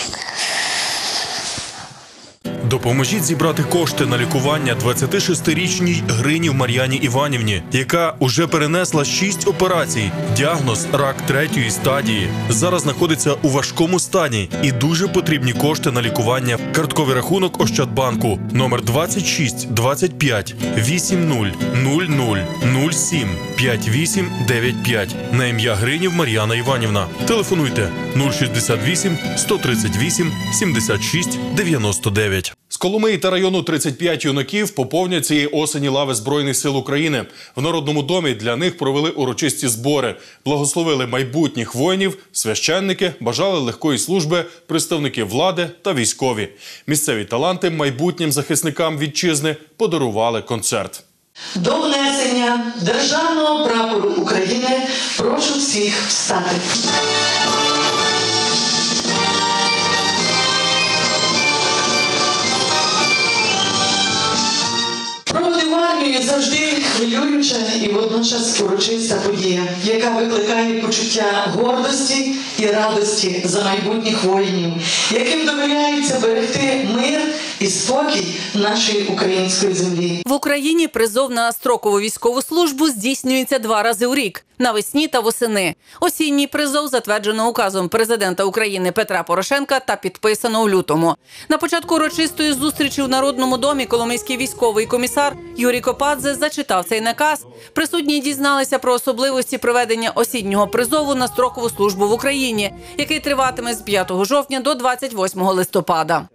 Допоможіть зібрати кошти на лікування двадцятишестирічній Гринів Мар'яні Іванівні, яка уже перенесла шість операцій. Діагноз – рак третьої стадії. Зараз знаходиться у важкому стані і дуже потрібні кошти на лікування. Картковий рахунок Ощадбанку номер двадцять шість двадцять п'ять вісім нуль нуль нуль нуль сім п'ять вісім дев'ять п'ять на ім'я Гринів Мар'яна Іванівна. Телефонуйте нуль шістдесят вісім сто тридцять вісім сімдесят шість дев'яносто дев'ять. З Коломиї та району тридцять п'ять юнаків поповнять цієї осені лави Збройних сил України. В Народному домі для них провели урочисті збори. Благословили майбутніх воїнів, священники, бажали легкої служби, представники влади та військові. Місцеві таланти майбутнім захисникам вітчизни подарували концерт. До внесення державного прапору України прошу всіх встати. Проводи в армію завжди хвилююча і водночас урочиста подія, яка викликає почуття гордості і радості за майбутніх воїнів, яким довіряється берегти мир і спокій нашої української землі. В Україні призов на строкову військову службу здійснюється два рази у рік – навесні та восени. Осінній призов затверджено указом президента України Петра Порошенка та підписано у лютому. На початку урочистої зустрічі в Народному домі коломийський військовий комісар Юрій Копадзе зачитав цей наказ. Присутні дізналися про особливості проведення осіннього призову на строкову службу в Україні, який триватиме з п'ятого жовтня до двадцять восьмого листопада.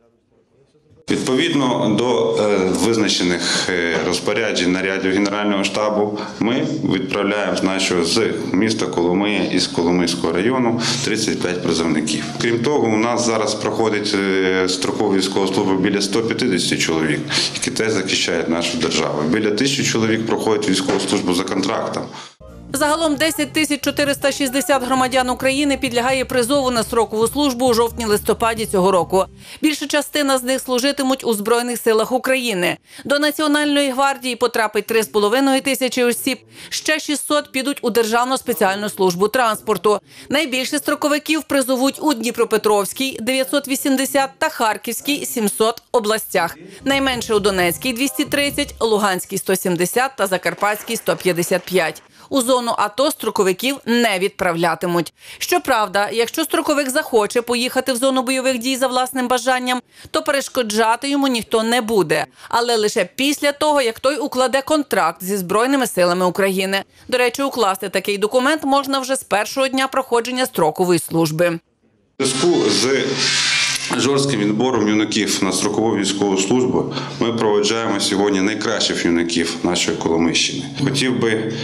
Відповідно до е, визначених е, розпоряджень нарядів Генерального штабу, ми відправляємо з нашого з міста Коломия і з Коломийського району тридцять п'ять призовників. Крім того, у нас зараз проходить е, строкову військову службу біля ста п'ятдесят чоловік, які теж захищають нашу державу. Біля тисячі чоловік проходять військову службу за контрактом. Загалом десять тисяч чотириста шістдесят громадян України підлягає призову на строкову службу у жовтні-листопаді цього року. Більша частина з них служитимуть у Збройних силах України. До Національної гвардії потрапить три з половиною тисячі осіб, ще шістсот підуть у Державну спеціальну службу транспорту. Найбільше строковиків призовуть у Дніпропетровській – дев'ятсот вісімдесят та Харківській – сімсот областях. Найменше у Донецькій – двісті тридцять, Луганській – сто сімдесят та Закарпатській – сто п'ятдесят п'ять. У зону АТО строковиків не відправлятимуть. Щоправда, якщо строковик захоче поїхати в зону бойових дій за власним бажанням, то перешкоджати йому ніхто не буде. Але лише після того, як той укладе контракт зі Збройними силами України. До речі, укласти такий документ можна вже з першого дня проходження строкової служби. У зв'язку з жорстким відбором юнаків на строкову військову службу ми проведжаємо сьогодні найкращих юнаків нашої Коломийщини. Хотів би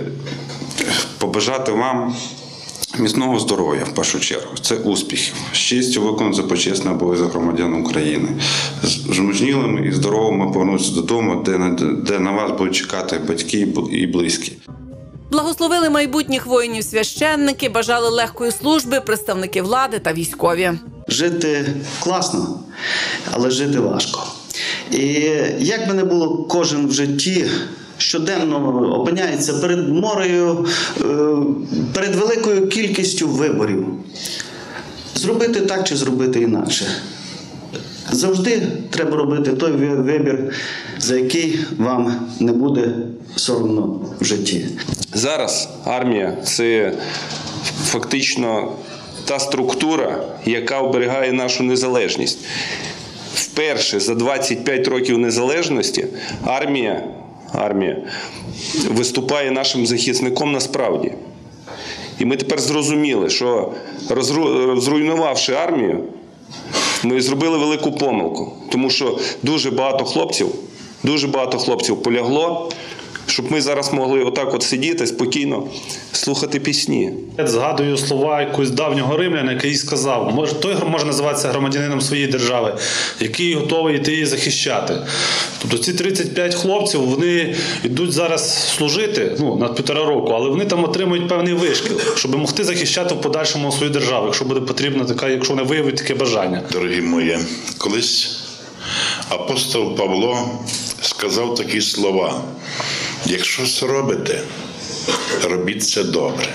побажати вам міцного здоров'я, в першу чергу. Це успіхів. З честю виконати почесний обов'язок громадян України. З мужнілими і здоровими повернутися додому, де на, де на вас будуть чекати батьки і близькі. Благословили майбутніх воїнів священники, бажали легкої служби представники влади та військові. Жити класно, але жити важко. І як би не було, кожен в житті щоденно опиняється перед морою, перед великою кількістю виборів. Зробити так чи зробити інакше. Завжди треба робити той вибір, за який вам не буде соромно в житті. Зараз армія – це фактично та структура, яка оберігає нашу незалежність. Вперше за двадцять п'ять років незалежності армія, армія виступає нашим захисником насправді. І ми тепер зрозуміли, що розруйнувавши армію, ми зробили велику помилку, тому що дуже багато хлопців, дуже багато хлопців полягло, щоб ми зараз могли отак от сидіти спокійно, слухати пісні. Я згадую слова якогось давнього римляна, який сказав, може, той може називатися громадянином своєї держави, який готовий йти її захищати. Тобто ці тридцять п'ять хлопців, вони йдуть зараз служити, ну, на півтора року, але вони там отримують певний вишкіл, щоб могти захищати в подальшому свою державу, якщо буде потрібна така, якщо вони виявить таке бажання. Дорогі мої, колись апостол Павло сказав такі слова: якщо це робите, робіть це добре.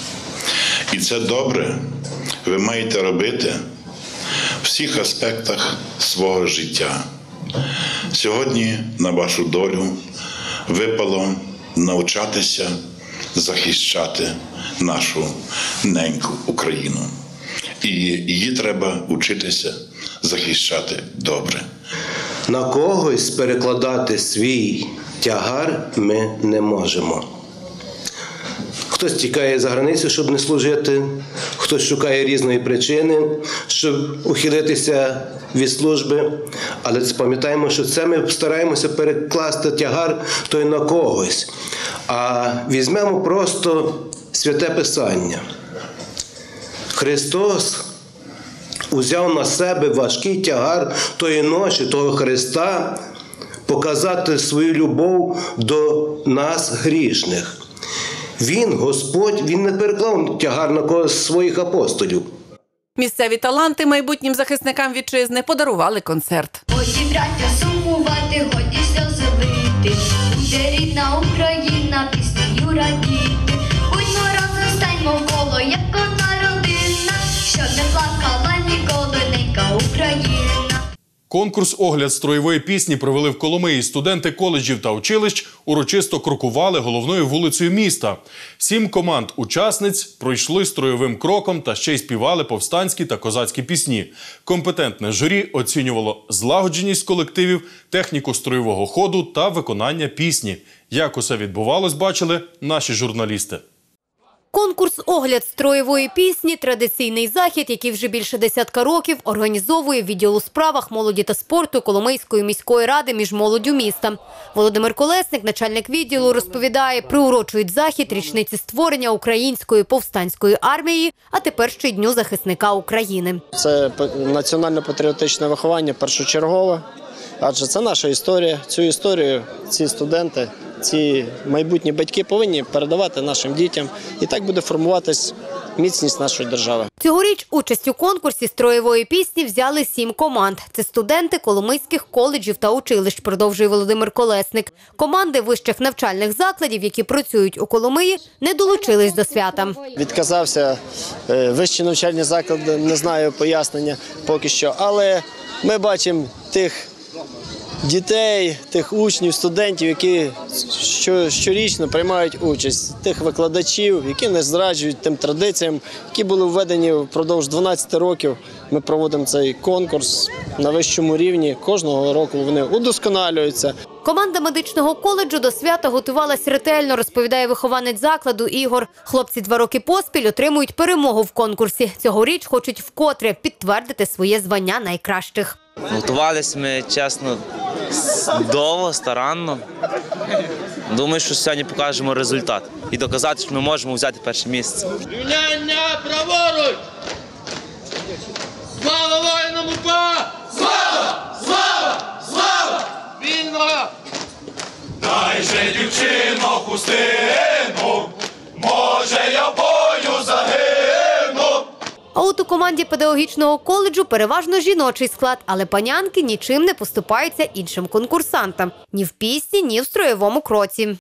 І це добре ви маєте робити в всіх аспектах свого життя. Сьогодні на вашу долю випало навчатися захищати нашу неньку Україну. І її треба вчитися захищати добре. На когось перекладати свій тягар ми не можемо. Хтось тікає за границю, щоб не служити, хтось шукає різної причини, щоб ухилитися від служби. Але пам'ятаємо, що це ми стараємося перекласти тягар той на когось. А візьмемо просто Святе Писання. Христос узяв на себе важкий тягар тої ночі, того Христа, показати свою любов до нас, грішних. Він, Господь, Він не переклав тягар на когось з своїх апостолів. Місцеві таланти майбутнім захисникам вітчизни подарували концерт. Годі, браття, сумувати, годі сльози лити, буде рідна Україна, піснею радіти. Будьмо разом, станьмо в коло, як одна родина, щоб не плакала ніколи ненька Україна. Конкурс «Огляд строєвої пісні» провели в Коломиї. Студенти коледжів та училищ урочисто крокували головною вулицею міста. Сім команд-учасниць пройшли строєвим кроком та ще й співали повстанські та козацькі пісні. Компетентне журі оцінювало злагодженість колективів, техніку строєвого ходу та виконання пісні. Як усе відбувалось, бачили наші журналісти. Конкурс «Огляд строєвої пісні» – традиційний захід, який вже більше десятка років організовує відділ у справах молоді та спорту Коломийської міської ради між молоддю міста. Володимир Колесник, начальник відділу, розповідає, приурочують захід річниці створення Української повстанської армії, а тепер ще й Дню захисника України. Це національно-патріотичне виховання першочергове, адже це наша історія. Цю історію ці студенти, ці майбутні батьки повинні передавати нашим дітям. І так буде формуватись міцність нашої держави. Цьогоріч участь у конкурсі строєвої пісні взяли сім команд. Це студенти коломийських коледжів та училищ, продовжує Володимир Колесник. Команди вищих навчальних закладів, які працюють у Коломиї, не долучились до свята. Відказався вищі навчальні заклади, не знаю пояснення поки що, але ми бачимо тих дітей, тих учнів, студентів, які щорічно приймають участь, тих викладачів, які не зраджують тим традиціям, які були введені впродовж дванадцяти років. Ми проводимо цей конкурс на вищому рівні. Кожного року вони удосконалюються. Команда медичного коледжу до свята готувалась ретельно, розповідає вихованець закладу Ігор. Хлопці два роки поспіль отримують перемогу в конкурсі. Цьогоріч хочуть вкотре підтвердити своє звання найкращих. Готувалися ми, чесно, довго, старанно. Думаю, що сьогодні покажемо результат і доказати, що ми можемо взяти перше місце. Рівняння праворуч! Слава воїнам УПА! Слава! Слава! Слава! Вільно! Дай же, дівчино, хустину, може я в бою загину. А от у команді педагогічного коледжу переважно жіночий склад, але панянки нічим не поступаються іншим конкурсантам. Ні в пісні, ні в строєвому кроці.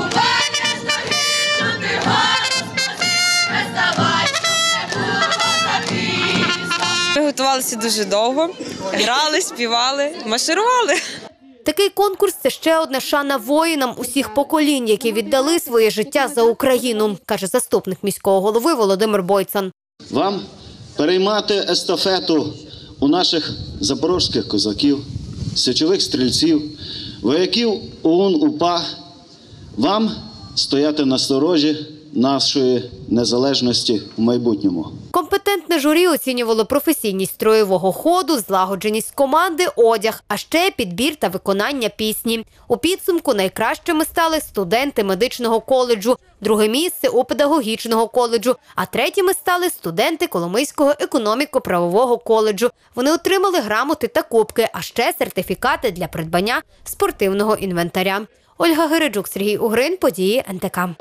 Ми готувалися дуже довго, грали, співали, марширували. Такий конкурс – це ще одна шана воїнам усіх поколінь, які віддали своє життя за Україну, каже заступник міського голови Володимир Бойцан. Вам переймати естафету у наших запорізьких козаків, січових стрільців, вояків ОУН-УПА, вам стояти на сторожі нашої незалежності в майбутньому. Компетентне журі оцінювало професійність строєвого ходу, злагодженість команди, одяг, а ще підбір та виконання пісні. У підсумку найкращими стали студенти медичного коледжу, друге місце у педагогічного коледжу, а третіми стали студенти Коломийського економіко-правового коледжу. Вони отримали грамоти та кубки, а ще сертифікати для придбання спортивного інвентаря. Ольга Гириджук, Сергій Угрин, події ен те ка.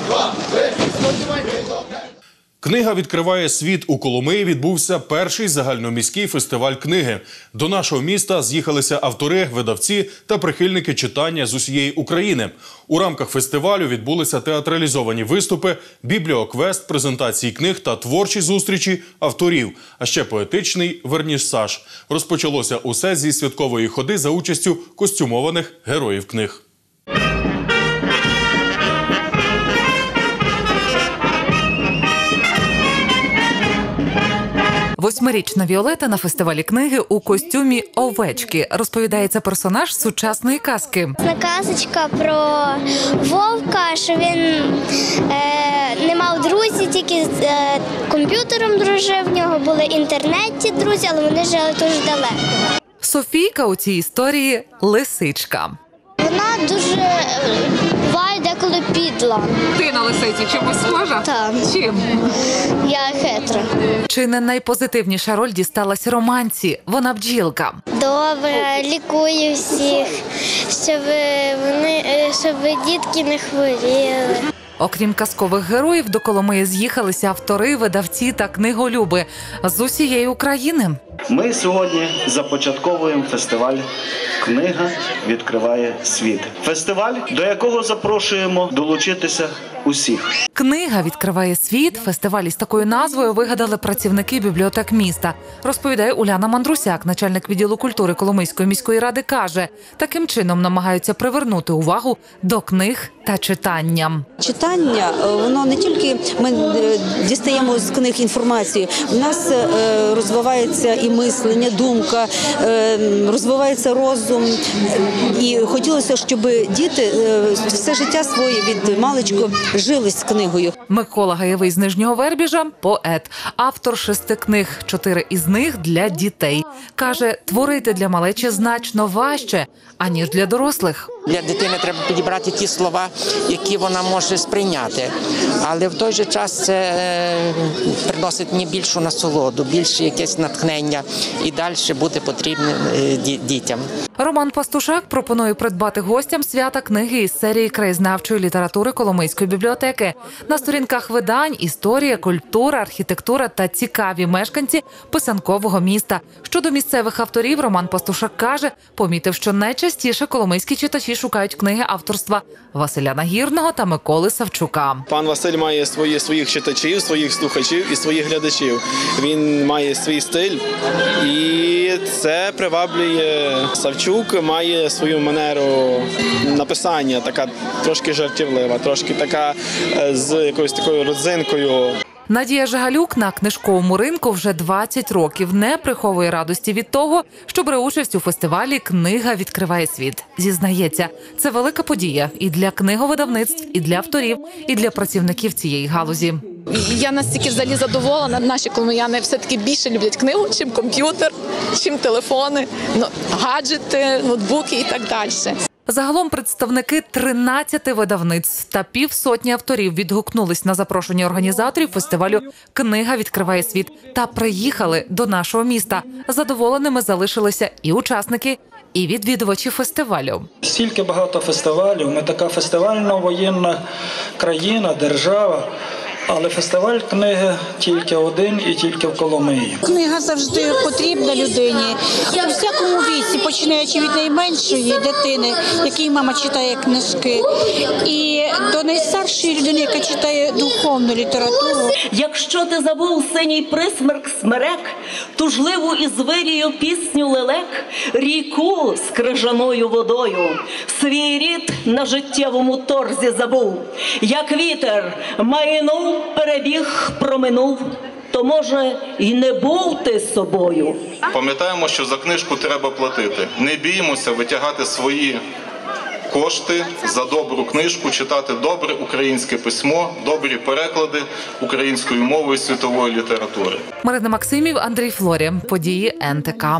Книга відкриває світ. У Коломиї відбувся перший загальноміський фестиваль книги. До нашого міста з'їхалися автори, видавці та прихильники читання з усієї України. У рамках фестивалю відбулися театралізовані виступи, бібліоквест, презентації книг та творчі зустрічі авторів, а ще поетичний вернісаж. Розпочалося усе зі святкової ходи за участю костюмованих героїв книг. Восьмирічна Віолета на фестивалі книги у костюмі овечки. Розповідається персонаж сучасної казки. Це казочка про вовка, що він е, не мав друзів, тільки з е, комп'ютером дружив, в нього були інтернетні друзі, але вони жили дуже далеко. Софійка у цій історії – лисичка. Вона дуже буває деколи підла. Ти на лисиці чимось схожа? Так. Чим? Я хитра. Чи не найпозитивніша роль дісталась романці? Вона бджілка. Добре, лікую всіх, щоб вони, щоб дітки не хворіли. Окрім казкових героїв, до Коломиї з'їхалися автори, видавці та книголюби з усієї України. Ми сьогодні започатковуємо фестиваль «Книга відкриває світ». Фестиваль, до якого запрошуємо долучитися усіх. «Книга відкриває світ» – фестиваль із такою назвою вигадали працівники бібліотек міста. Розповідає Уляна Мандрусяк, начальник відділу культури Коломийської міської ради, каже, таким чином намагаються привернути увагу до книг та читання. Читання, воно не тільки ми дістаємо з книг інформацію, у нас розвивається і мислення, думка, розвивається розум. І хотілося, щоб діти все життя своє від маличку жили з книгою. Микола Гаєвий з Нижнього Вербіжа – поет. Автор шести книг, чотири із них для дітей. Каже, творити для малечі значно важче, аніж для дорослих. Для дитини треба підібрати ті слова, які вона може сприйняти. Але в той же час це приносить мені більшу насолоду, більше якесь натхнення і далі буде потрібним дітям. Роман Пастушак пропонує придбати гостям свята книги із серії краєзнавчої літератури Коломийської бібліотеки. На сторінках видань історія, культура, архітектура та цікаві мешканці писанкового міста. Щодо місцевих авторів, Роман Пастушак каже, помітив, що найчастіше коломийські читачі шукають книги авторства Василя Нагірного та Миколи Савчука. Пан Василь має свої, своїх читачів, своїх слухачів і своїх глядачів. Він має свій стиль і це приваблює. Савчук має свою манеру написання, така трошки жартівлива, трошки така з якоюсь такою родзинкою. Надія Жагалюк на книжковому ринку вже двадцять років не приховує радості від того, що бере участь у фестивалі «Книга відкриває світ». Зізнається, це велика подія і для книговидавництв, і для авторів, і для працівників цієї галузі. Я настільки взагалі задоволена. Наші коломияни все-таки більше люблять книгу, чим комп'ютер, чим телефони, гаджети, ноутбуки і так далі. Загалом представники тринадцяти видавництв та півсотні авторів відгукнулись на запрошення організаторів фестивалю «Книга відкриває світ» та приїхали до нашого міста. Задоволеними залишилися і учасники, і відвідувачі фестивалю. Стільки багато фестивалів, ми така фестивальна воєнна країна, держава. Але фестиваль книги тільки один і тільки в Коломиї. Книга завжди потрібна людині. У всякому віці, починаючи від найменшої дитини, якій мама читає книжки, і до найстаршої людини, яка читає духовну літературу. Якщо ти забув синій присмерк смерек, тужливу і звирію пісню лелек, ріку з крижаною водою, свій рід на життєвому торзі забув, як вітер майнув, перебіг, проминув, то, може, і не був ти собою. Пам'ятаємо, що за книжку треба платити. Не біймося витягати свої кошти за добру книжку, читати добре українське письмо, добрі переклади українською мовою світової літератури. Марина Максимів, Андрій Флорі. Події ен те ка.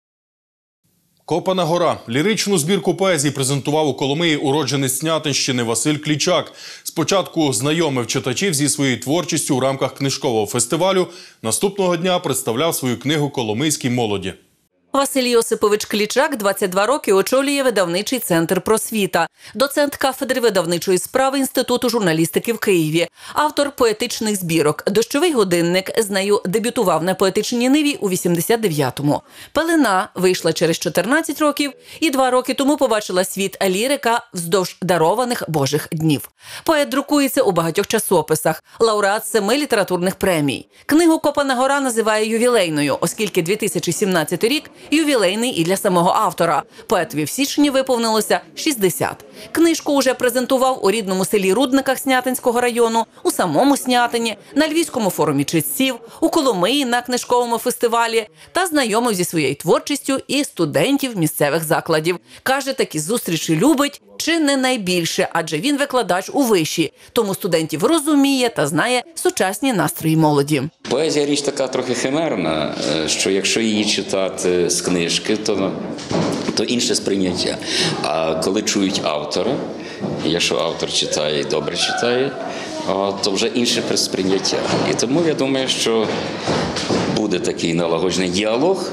Копана гора. Ліричну збірку поезії презентував у Коломиї уродженець Снятинщини Василь Клічак. Спочатку знайомив читачів зі своєю творчістю у рамках книжкового фестивалю. Наступного дня представляв свою книгу коломийській молоді. Василь Йосипович Клічак двадцять два роки очолює видавничий центр «Просвіта», доцент кафедри видавничої справи Інституту журналістики в Києві, автор поетичних збірок «Дощовий годинник», з нею дебютував на поетичній ниві у вісімдесят дев'ятому. «Пелена» вийшла через чотирнадцять років і два роки тому побачила світ лірика «Вздовж дарованих Божих днів». Поет друкується у багатьох часописах, лауреат семи літературних премій. Книгу «Копана гора» називає ювілейною, оскільки дві тисячі сімнадцятий рік ювілейний і для самого автора. Поетові в січні виповнилося шістдесят. Книжку уже презентував у рідному селі Рудниках Снятинського району, у самому Снятині, на Львівському форумі читців, у Коломиї на книжковому фестивалі та знайомив зі своєю творчістю і студентів місцевих закладів. Каже, такі зустрічі любить чи не найбільше, адже він викладач у виші, тому студентів розуміє та знає сучасні настрої молоді. Поезія річ така трохи химерна, що якщо її читати з книжки, то, то інше сприйняття. А коли чують автора, якщо автор читає і добре читає, то вже інше сприйняття. І тому я думаю, що буде такий налагоджений діалог,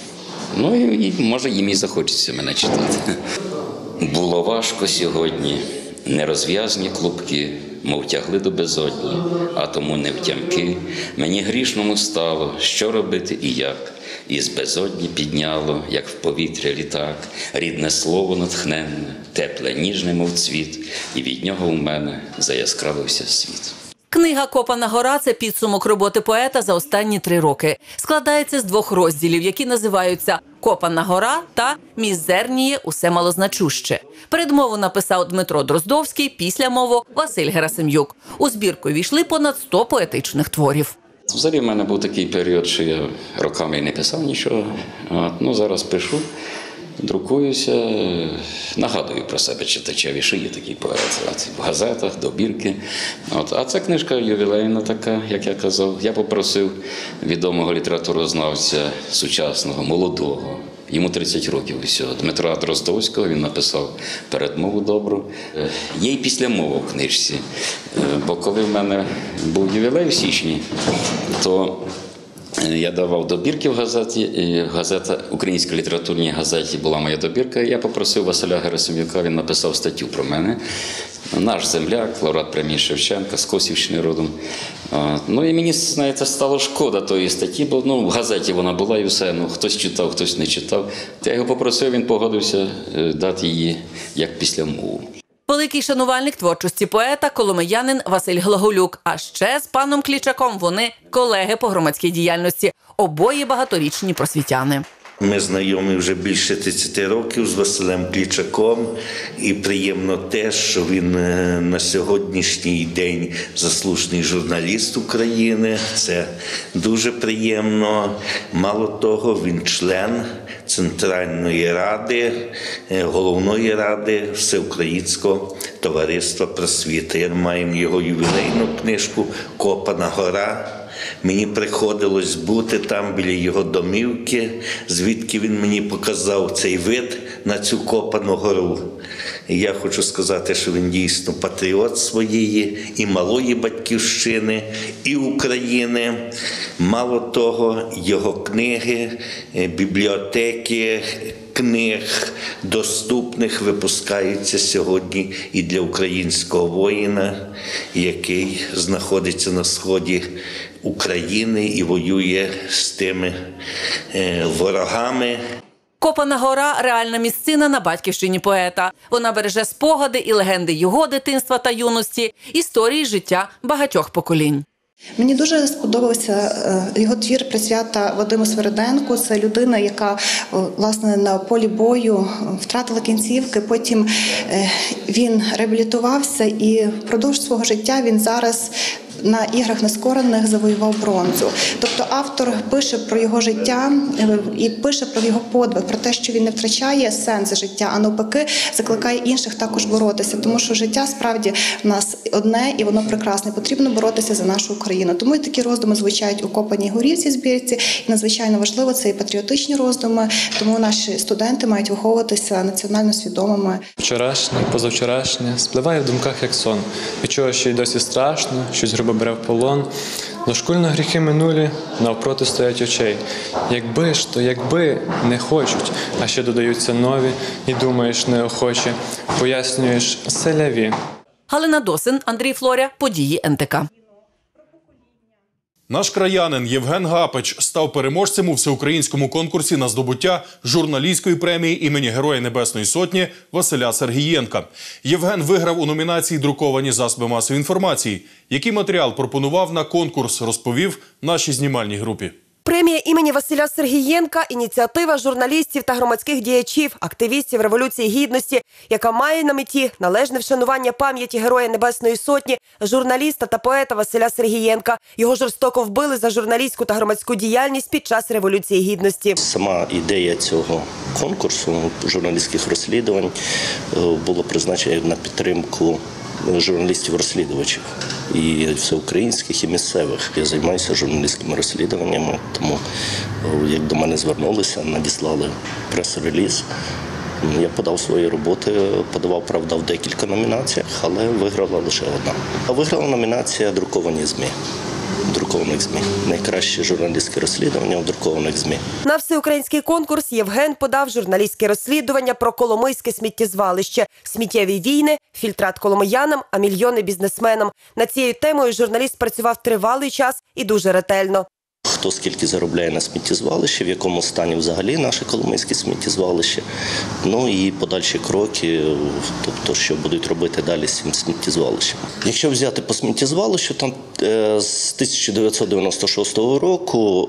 ну і може їм і захочеться мене читати. Було важко сьогодні, нерозв'язні клубки, мов тягли до безодні, а тому не втямки. Мені грішному стало, що робити і як. Із безодні підняло, як в повітря літак, рідне слово натхненне, тепле, ніжне, мов цвіт, і від нього у мене заяскравився світ. Книга «Копана гора» – це підсумок роботи поета за останні три роки. Складається з двох розділів, які називаються «Копана гора» та «Мізерніє усе малозначуще». Передмову написав Дмитро Дроздовський, післямову – Василь Герасим'юк. У збірку війшли понад сто поетичних творів. Взагалі в мене був такий період, що я роками не писав нічого. От, ну, зараз пишу, друкуюся, нагадую про себе читачеві, що є такий поет. В газетах, добірки. От, а ця книжка ювілейна така, як я казав. Я попросив відомого літературознавця сучасного, молодого, йому тридцять років усього, Дмитра Дроздовського, він написав передмову добру. Є й післямова в книжці, бо коли в мене був ювілей в січні, то я давав добірки в газеті, і газета, українській літературній газеті була моя добірка, і я попросив Василя Герасим'юка, він написав статтю про мене. Наш земляк, лауреат премії Шевченка, з Косівщини родом. Ну і мені, знаєте, стало шкода тої статті, бо ну, в газеті вона була і все, ну, хтось читав, хтось не читав. Я його попросив, він погодився дати її як післямову. Великий шанувальник творчості поета – коломиянин Василь Глаголюк. А ще з паном Клічаком вони – колеги по громадській діяльності. Обоє багаторічні просвітяни. Ми знайомі вже більше тридцяти років з Василем Клічаком, і приємно те, що він на сьогоднішній день заслужений журналіст України. Це дуже приємно. Мало того, він член Центральної ради, головної ради Всеукраїнського товариства «Просвіта». Ми маємо його ювілейну книжку «Копана гора». Мені приходилось бути там біля його домівки, звідки він мені показав цей вид на цю Копану гору. І я хочу сказати, що він дійсно патріот своєї і малої батьківщини, і України. Мало того, його книги, бібліотеки, книг доступних випускається сьогодні і для українського воїна, який знаходиться на сході України і воює з тими е, ворогами. Копана гора – реальна місцина на батьківщині поета. Вона береже спогади і легенди його дитинства та юності, історії життя багатьох поколінь. Мені дуже сподобався його твір «Присвята Вадиму Свириденку». Це людина, яка власне на полі бою втратила кінцівки, потім він реабілітувався і впродовж свого життя він зараз на іграх нескорених завоював бронзу. Тобто автор пише про його життя і пише про його подвиг, про те, що він не втрачає сенс життя, а навпаки закликає інших також боротися. Тому що життя справді в нас одне і воно прекрасне. Потрібно боротися за нашу Україну. Тому і такі роздуми звучають у Копаній горі в цій збірці. І надзвичайно важливо це і патріотичні роздуми. Тому наші студенти мають виховуватися національно свідомими. Вчорашнє, позавчорашнє спливає в думках як сон. Від чого ще й досі страшно, щось грубо бере в полон. Дошкульно гріхи минулі навпроти стоять очей. Якби ж, то якби не хочуть, а ще додаються нові, і думаєш неохоче, пояснюєш селяві. Галина Досин, Андрій Флоря, події ен те ка. Наш краянин Євген Гапич став переможцем у всеукраїнському конкурсі на здобуття журналістської премії імені Героя Небесної Сотні Василя Сергієнка. Євген виграв у номінації «Друковані засоби масової інформації». Який матеріал пропонував на конкурс, розповів нашій знімальній групі. Премія імені Василя Сергієнка – ініціатива журналістів та громадських діячів, активістів Революції Гідності, яка має на меті належне вшанування пам'яті Героя Небесної Сотні, журналіста та поета Василя Сергієнка. Його жорстоко вбили за журналістську та громадську діяльність під час Революції Гідності. Сама ідея цього конкурсу журналістських розслідувань була призначена на підтримку журналістів-розслідувачів і всеукраїнських, і місцевих. Я займаюся журналістськими розслідуваннями, тому як до мене звернулися, надіслали прес-реліз. Я подав свої роботи, подавав, правда, в декілька номінаціях, але виграла лише одна. А виграла номінація «Друковані ЗМІ». Друкованих ЗМІ. Найкраще журналістське розслідування у друкованих ЗМІ. На всеукраїнський конкурс Євген подав журналістське розслідування про Коломийське сміттєзвалище, сміттєві війни, фільтрат коломиянам, а мільйони бізнесменам. Над цією темою журналіст працював тривалий час і дуже ретельно. Хто скільки заробляє на сміттєзвалище, в якому стані взагалі наше Коломийське сміттєзвалище, ну і подальші кроки, тобто що будуть робити далі з цим сміттєзвалищем. Якщо взяти по сміттєзвалищу, там з тисяча дев'ятсот дев'яносто шостого року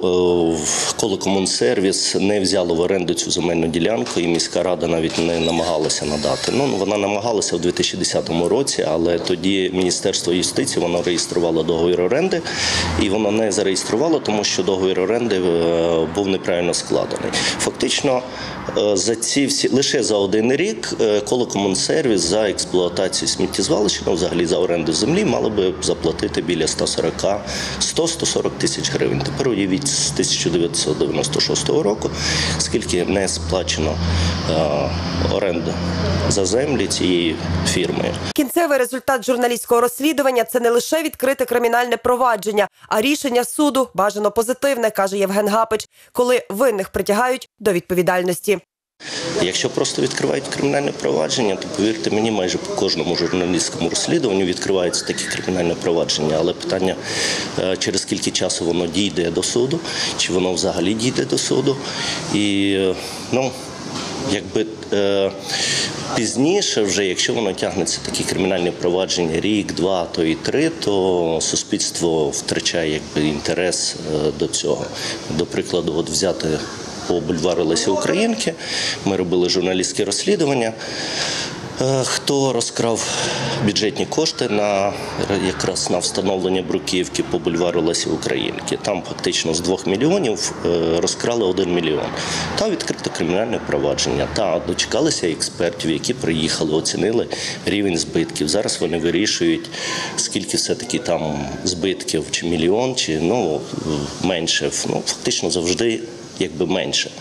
Колокомунсервіс не взяло в оренду цю земельну ділянку, і міська рада навіть не намагалася надати. Ну, вона намагалася у дві тисячі десятому році, але тоді Міністерство юстиції, воно реєструвало договір оренди, і воно не зареєструвало, тому що договір оренди був неправильно складений. Фактично, за ці всі, лише за один рік Колокомунсервіс за експлуатацію сміттєзвалища, ну, взагалі за оренду землі, мали би заплатити біля сто сорок, сто - сто сорок тисяч гривень. Тепер уявіть з тисяча дев'ятсот дев'яносто шостого року, скільки не сплачено е, оренду за землі цією фірмою. Кінцевий результат журналістського розслідування – це не лише відкрите кримінальне провадження, а рішення суду бажано позитивне, каже Євген Гапич, коли винних притягають до відповідальності. Якщо просто відкривають кримінальне провадження, то, повірте мені, майже по кожному журналістському розслідуванню відкриваються такі кримінальні провадження. Але питання, через скільки часу воно дійде до суду, чи воно взагалі дійде до суду. І, ну, якби е, пізніше вже, якщо воно тягнеться такі кримінальні провадження рік, два, то і три, то суспільство втрачає якби інтерес е, до цього. До прикладу, от взяти по бульвару Лесі Українки, ми робили журналістське розслідування. Хто розкрав бюджетні кошти на якраз на встановлення бруківки по бульвару Лесі Українки? Там фактично з двох мільйонів розкрали один мільйон. Та відкрите кримінальне провадження. Та дочекалися експертів, які приїхали, оцінили рівень збитків. Зараз вони вирішують, скільки все-таки там збитків, чи мільйон, чи ну менше. Ну фактично завжди якби менше.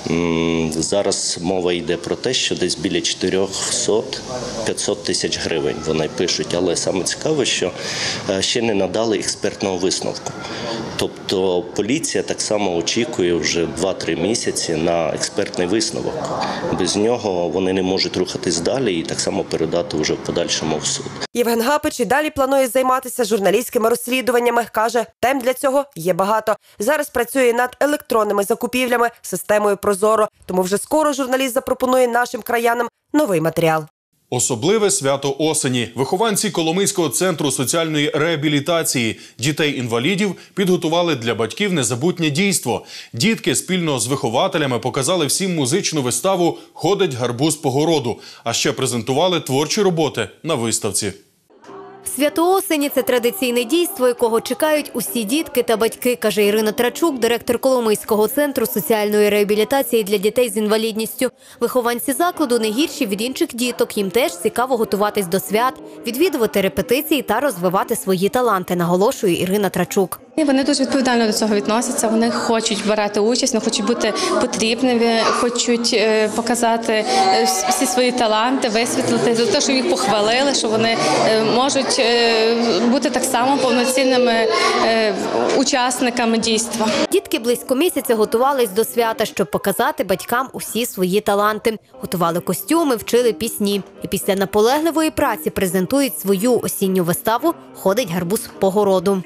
Зараз мова йде про те, що десь біля чотириста-п'ятсот тисяч гривень вони пишуть, але саме цікаве, що ще не надали експертного висновку. Тобто поліція так само очікує вже два-три місяці на експертний висновок. Без нього вони не можуть рухатись далі і так само передати вже в подальшому в суд. Євген Гапич і далі планує займатися журналістськими розслідуваннями. Каже, тем для цього є багато. Зараз працює над електронними закупівлями, системою «Прозоро». Тому вже скоро журналіст запропонує нашим краянам новий матеріал. Особливе свято осені. Вихованці Коломийського центру соціальної реабілітації дітей-інвалідів підготували для батьків незабутнє дійство. Дітки спільно з вихователями показали всім музичну виставу «Ходить гарбуз по городу», а ще презентували творчі роботи на виставці. Свято осені – це традиційне дійство, якого чекають усі дітки та батьки, каже Ірина Трачук, директор Коломийського центру соціальної реабілітації для дітей з інвалідністю. Вихованці закладу не гірші від інших діток. Їм теж цікаво готуватись до свят, відвідувати репетиції та розвивати свої таланти, наголошує Ірина Трачук. І вони дуже відповідально до цього відносяться, вони хочуть брати участь, вони хочуть бути потрібними, хочуть показати всі свої таланти, висвітлити, за те, що їх похвалили, що вони можуть бути так само повноцінними учасниками дійства. Дітки близько місяця готувались до свята, щоб показати батькам усі свої таланти. Готували костюми, вчили пісні. І після наполегливої праці презентують свою осінню виставу «Ходить гарбуз по городу».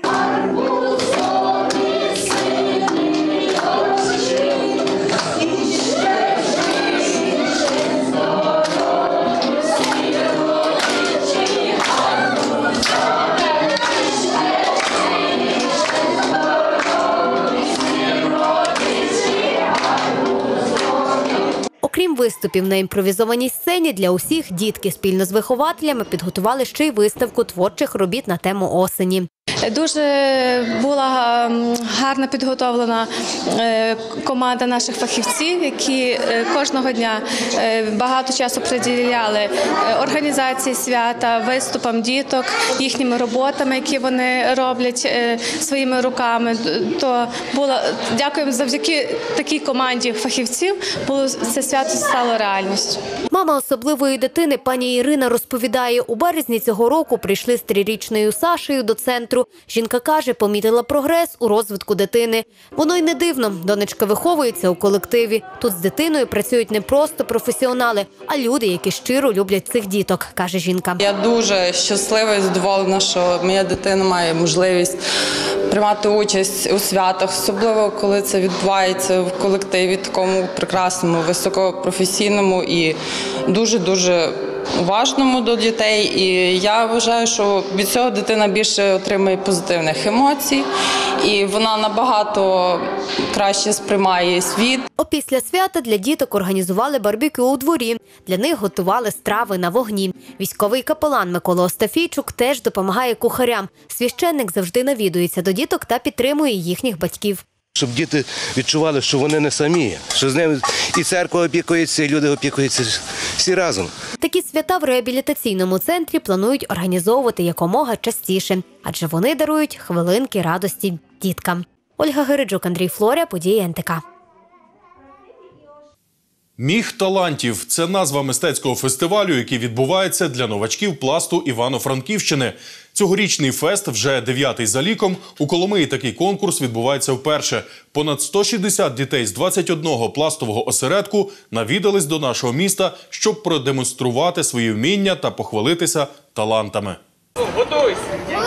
Окрім виступів на імпровізованій сцені, для усіх дітки спільно з вихователями підготували ще й виставку творчих робіт на тему осені. Дуже була гарно підготовлена команда наших фахівців, які кожного дня багато часу приділяли організації свята, виступам діток, їхніми роботами, які вони роблять своїми руками. То було, дякуємо, завдяки такій команді фахівців було це свято стало реальністю. Мама особливої дитини пані Ірина розповідає, у березні цього року прийшли з трирічною Сашею до центру. Жінка каже, помітила прогрес у розвитку дитини. Воно й не дивно. Донечка виховується у колективі. Тут з дитиною працюють не просто професіонали, а люди, які щиро люблять цих діток, каже жінка. Я дуже щаслива і задоволена, що моя дитина має можливість приймати участь у святах, особливо коли це відбувається в колективі такому прекрасному, високопрофесійному і дуже-дуже уважному до дітей. І я вважаю, що від цього дитина більше отримує позитивних емоцій, і вона набагато краще сприймає світ. Опісля свята для діток організували барбекю у дворі. Для них готували страви на вогні. Військовий капелан Микола Остафійчук теж допомагає кухарям. Священник завжди навідується до діток та підтримує їхніх батьків. Щоб діти відчували, що вони не самі, що з ними і церква опікується, і люди опікуються всі разом. Такі свята в реабілітаційному центрі планують організовувати якомога частіше, адже вони дарують хвилинки радості діткам. Ольга Гириджук, Андрій Флоря, події ен те ка. «Міг талантів» – це назва мистецького фестивалю, який відбувається для новачків пласту Івано-Франківщини. Цьогорічний фест вже дев'ятий за ліком. У Коломиї такий конкурс відбувається вперше. Понад сто шістдесят дітей з двадцять одного пластового осередку навідались до нашого міста, щоб продемонструвати свої вміння та похвалитися талантами. Готуйся!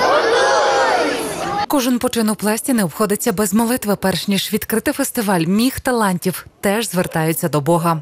Кожен почин у пласті не обходиться без молитви. Перш ніж відкрити фестиваль «Міг талантів», теж звертаються до Бога.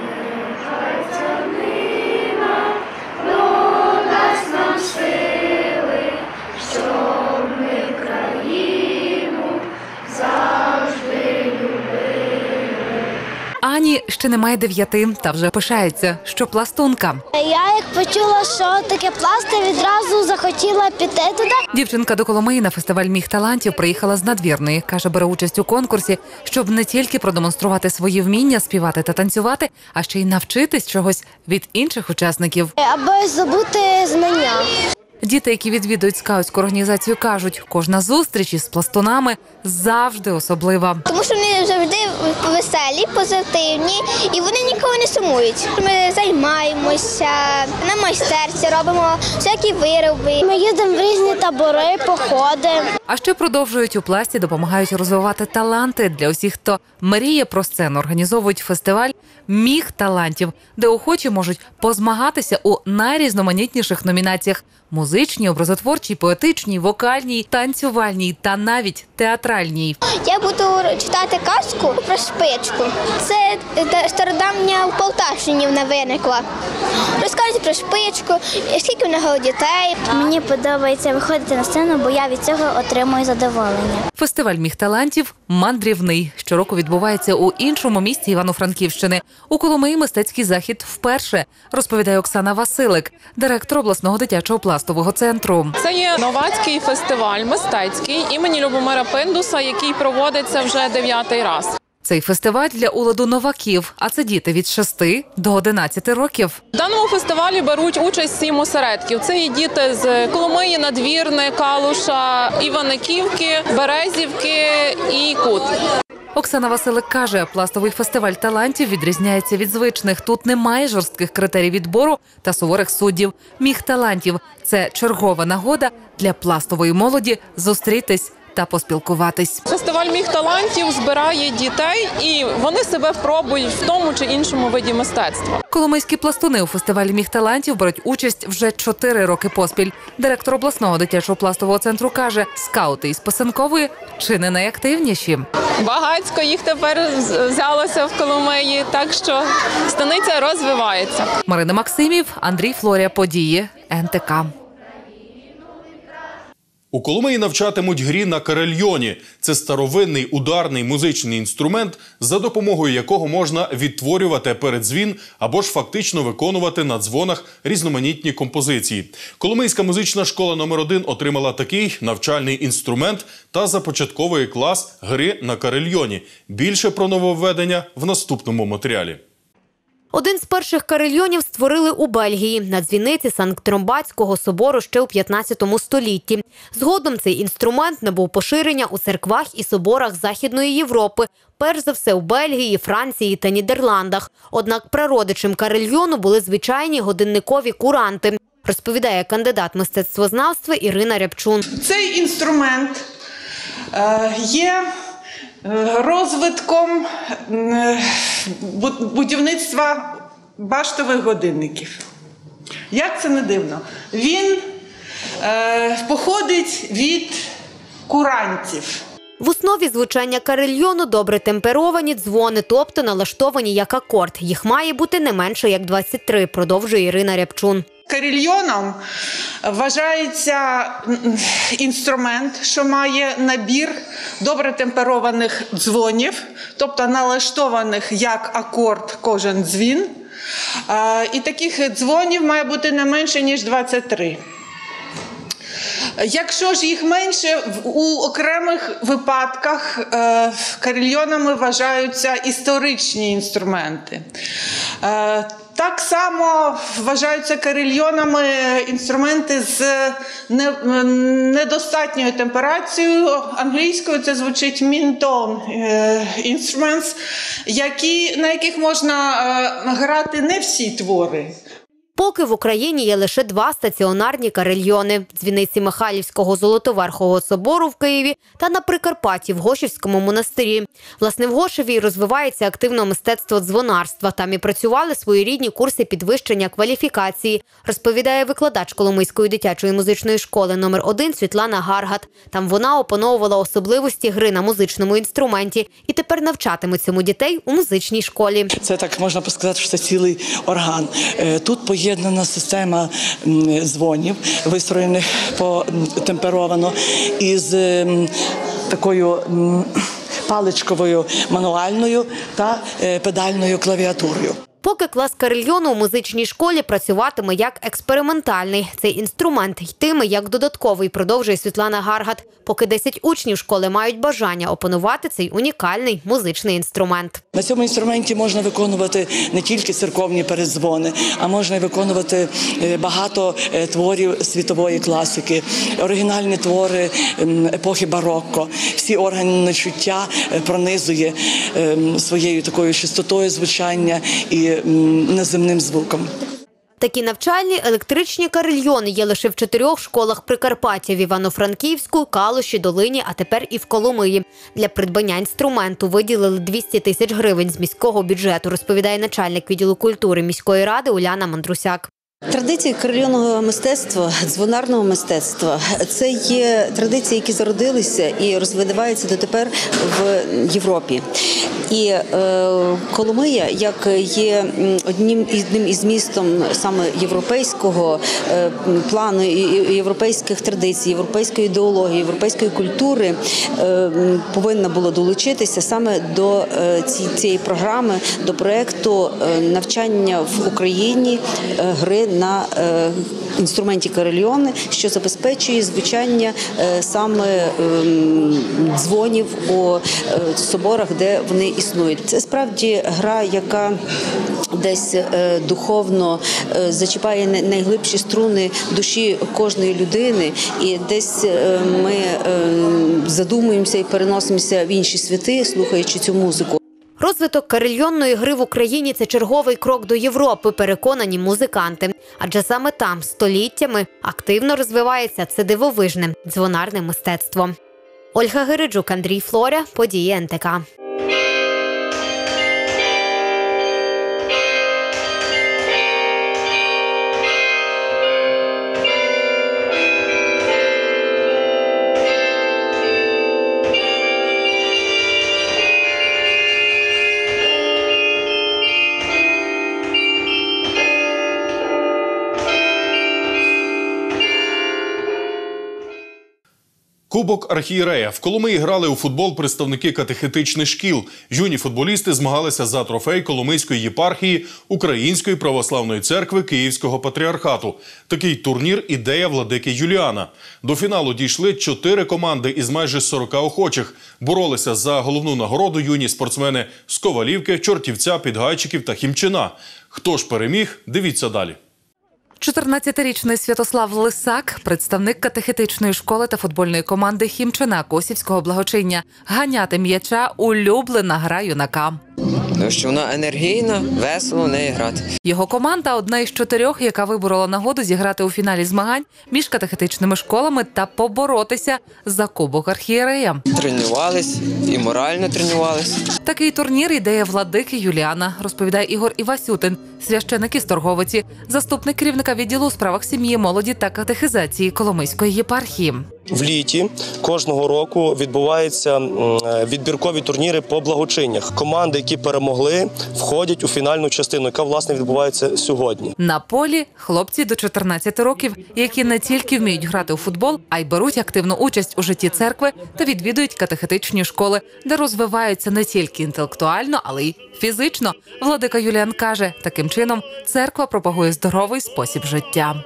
Ані ще немає дев'яти, та вже пишається, що пластунка. Я як почула, що таке пласт, відразу захотіла піти туди. Дівчинка до Коломиї на фестиваль «Міг талантів» приїхала з надвірної. Каже, бере участь у конкурсі, щоб не тільки продемонструвати свої вміння співати та танцювати, а ще й навчитись чогось від інших учасників. Аби здобути знання. Діти, які відвідують скаутську організацію, кажуть, кожна зустріч із пластунами завжди особлива. Тому що вони завжди веселі, позитивні і вони ніколи не сумують. Ми займаємося, на майстерці робимо всякі вироби. Ми їздимо в різні табори, походи. А ще продовжують у пласті, допомагають розвивати таланти. Для усіх, хто мріє про сцену, організовують фестиваль «Міг талантів», де охочі можуть позмагатися у найрізноманітніших номінаціях – музичній, образотворчій, поетичній, вокальній, танцювальній та навіть театральній. Я буду читати казку про шпичку. Це стародавня в Полтавщині вона виникла. Розкажуть про шпичку, скільки в нього дітей. Мені подобається виходити на сцену, бо я від цього отримую задоволення. Фестиваль «Міг талантів» мандрівний. Щороку відбувається у іншому місті Івано-Франківщини. У Коломиї мистецький захід вперше, розповідає Оксана Василик, директор обласного дитячого пластового центру. Це є новацький фестиваль мистецький імені Любомира Пиндуса, який проводиться вже дев'ятий раз. Цей фестиваль для уладу новаків, а це діти від шести до одинадцяти років. В даному фестивалі беруть участь сім осередків. Це є діти з Коломиї, Надвірни, Калуша, Іваниківки, Березівки і Кут. Оксана Василик каже, пластовий фестиваль талантів відрізняється від звичних. Тут немає жорстких критерій відбору та суворих суддів. «Міг талантів» – це чергова нагода для пластової молоді зустрітись та поспілкуватись. Фестиваль «Міг талантів» збирає дітей і вони себе впробують в тому чи іншому виді мистецтва. Коломийські пластуни у фестивалі «Міг талантів» беруть участь вже чотири роки поспіль. Директор обласного дитячого пластового центру каже, скаути із Писанкової чи не найактивніші. Багацько їх тепер взялося в Коломиї, так що станиця розвивається. Марина Максимів, Андрій Флорія, події, ен те ка. У Коломиї навчатимуть грі на карельйоні. Це старовинний ударний музичний інструмент, за допомогою якого можна відтворювати передзвін або ж фактично виконувати на дзвонах різноманітні композиції. Коломийська музична школа номер один отримала такий навчальний інструмент та започатковує клас гри на карельйоні. Більше про нововведення в наступному матеріалі. Один з перших карельйонів створили у Бельгії на дзвіниці Санкт-Тромбатського собору ще у п'ятнадцятому столітті. Згодом цей інструмент набув поширення у церквах і соборах Західної Європи, перш за все у Бельгії, Франції та Нідерландах. Однак прародичем карельйону були звичайні годинникові куранти, розповідає кандидат мистецтвознавства Ірина Рябчун. Цей інструмент е, є розвитком будівництва баштових годинників. Як це не дивно? Він е, походить від курантів. В основі звучання карельйону добре темперовані дзвони, тобто налаштовані як акорд. Їх має бути не менше як двадцять три, продовжує Ірина Рябчун. Карельйоном вважається інструмент, що має набір добре темперованих дзвонів, тобто налаштованих як акорд кожен дзвін. І таких дзвонів має бути не менше, ніж двадцять три. Якщо ж їх менше, у окремих випадках е, карельйонами вважаються історичні інструменти. Е, так само вважаються карельйонами інструменти з не, недостатньою темперацією. Англійською це звучить min-tone instruments, які, на яких можна е, грати не всі твори. Поки в Україні є лише два стаціонарні карельйони – дзвіниці Михайлівського Золотоверхового собору в Києві та на Прикарпатті в Гошівському монастирі. Власне, в Гошеві розвивається активне мистецтво дзвонарства. Там і працювали своєрідні курси підвищення кваліфікації, розповідає викладач Коломийської дитячої музичної школи номер один Світлана Гаргат. Там вона опановувала особливості гри на музичному інструменті і тепер навчатиме цьому дітей у музичній школі. Це так можна сказати, що це цілий орган. Тут поєднана система дзвонів, вистроєних потемперовано, із такою паличковою мануальною та педальною клавіатурою. Поки клас карельйону у музичній школі працюватиме як експериментальний. Цей інструмент йтиме як додатковий, продовжує Світлана Гаргат. Поки десять учнів школи мають бажання опанувати цей унікальний музичний інструмент. На цьому інструменті можна виконувати не тільки церковні передзвони, а можна й виконувати багато творів світової класики, оригінальні твори епохи барокко. Всі органи чуття пронизує своєю такою чистотою звучання і неземним звуком. Такі навчальні електричні карельйони є лише в чотирьох школах Прикарпаття – в Івано-Франківську, Калуші, Долині, а тепер і в Коломиї. Для придбання інструменту виділили двісті тисяч гривень з міського бюджету, розповідає начальник відділу культури міської ради Уляна Мандрусяк. Традиції карельйонного мистецтва, дзвонарного мистецтва – це є традиції, які зародилися і розвиваються дотепер в Європі. І е, Коломия, як є одним одним із містом саме європейського е, плану, європейських традицій, європейської ідеології, європейської культури, е, повинна була долучитися саме до е, цієї програми, до проєкту е, навчання в Україні е, гри на е, інструменті карельйони, що забезпечує звучання е, саме е, дзвонів у е, соборах, де вони існують. Це справді гра, яка десь е, духовно е, зачіпає найглибші струни душі кожної людини, і десь е, ми е, задумуємося і переносимося в інші світи, слухаючи цю музику. Розвиток карельйонної гри в Україні – це черговий крок до Європи, переконані музиканти. Адже саме там століттями активно розвивається це дивовижне дзвонарне мистецтво. Ольга Гириджук, Андрій Флоря, події ен те ка. Кубок архієрея. В Коломиї грали у футбол представники катехетичних шкіл. Юні футболісти змагалися за трофей Коломийської єпархії Української православної церкви Київського патріархату. Такий турнір – ідея владики Юліана. До фіналу дійшли чотири команди із майже сорока охочих. Боролися за головну нагороду юні спортсмени з Ковалівки, Чортівця, Підгайчиків та Хімчина. Хто ж переміг? Дивіться далі. чотирнадцятирічний Святослав Лисак – представник катехетичної школи та футбольної команди Хімчина Косівського благочиння. Ганяти м'яча – улюблена гра юнака. Тому що вона енергійна, весело в неї грати. Його команда – одна із чотирьох, яка виборола нагоду зіграти у фіналі змагань між катехетичними школами та поборотися за Кубок архієрея. Тренувались і морально тренувались. Такий турнір – ідея владики Юліана, розповідає Ігор Івасютин, священик із Торговиці, заступник керівника відділу у справах сім'ї, молоді та катехизації Коломийської єпархії. В літі кожного року відбуваються відбіркові турніри по благочиннях. Команди, які перемогли, входять у фінальну частину, яка, власне, відбувається сьогодні. На полі хлопці до чотирнадцяти років, які не тільки вміють грати у футбол, а й беруть активну участь у житті церкви та відвідують катехетичні школи, де розвиваються не тільки інтелектуально, але й фізично. Владика Юліан каже, таким чином церква пропагує здоровий спосіб життя.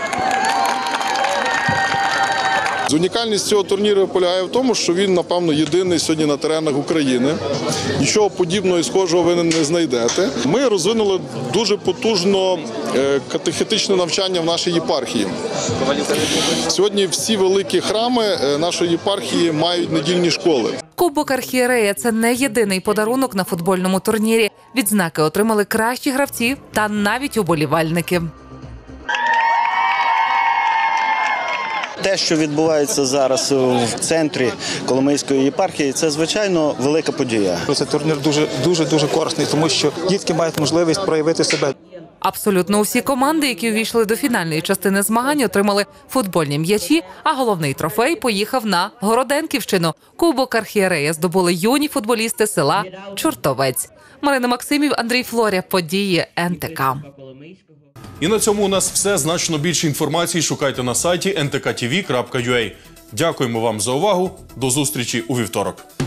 Унікальність цього турніру полягає в тому, що він, напевно, єдиний сьогодні на теренах України. Нічого подібного і схожого ви не знайдете. Ми розвинули дуже потужно катехетичне навчання в нашій єпархії. Сьогодні всі великі храми нашої єпархії мають недільні школи. Кубок архієрея – це не єдиний подарунок на футбольному турнірі. Відзнаки отримали кращі гравці та навіть уболівальники. Те, що відбувається зараз в центрі Коломийської єпархії, це, звичайно, велика подія. Цей турнір дуже, дуже, дуже корисний, тому що дітки мають можливість проявити себе. Абсолютно усі команди, які увійшли до фінальної частини змагань, отримали футбольні м'ячі, а головний трофей поїхав на Городенківщину. Кубок архієрея здобули юні футболісти села Чортовець. Марина Максимів, Андрій Флоря, події ен те ка. І на цьому у нас все. Значно більше інформації шукайте на сайті ен те ка ті ві крапка ю а. Дякуємо вам за увагу. До зустрічі у вівторок.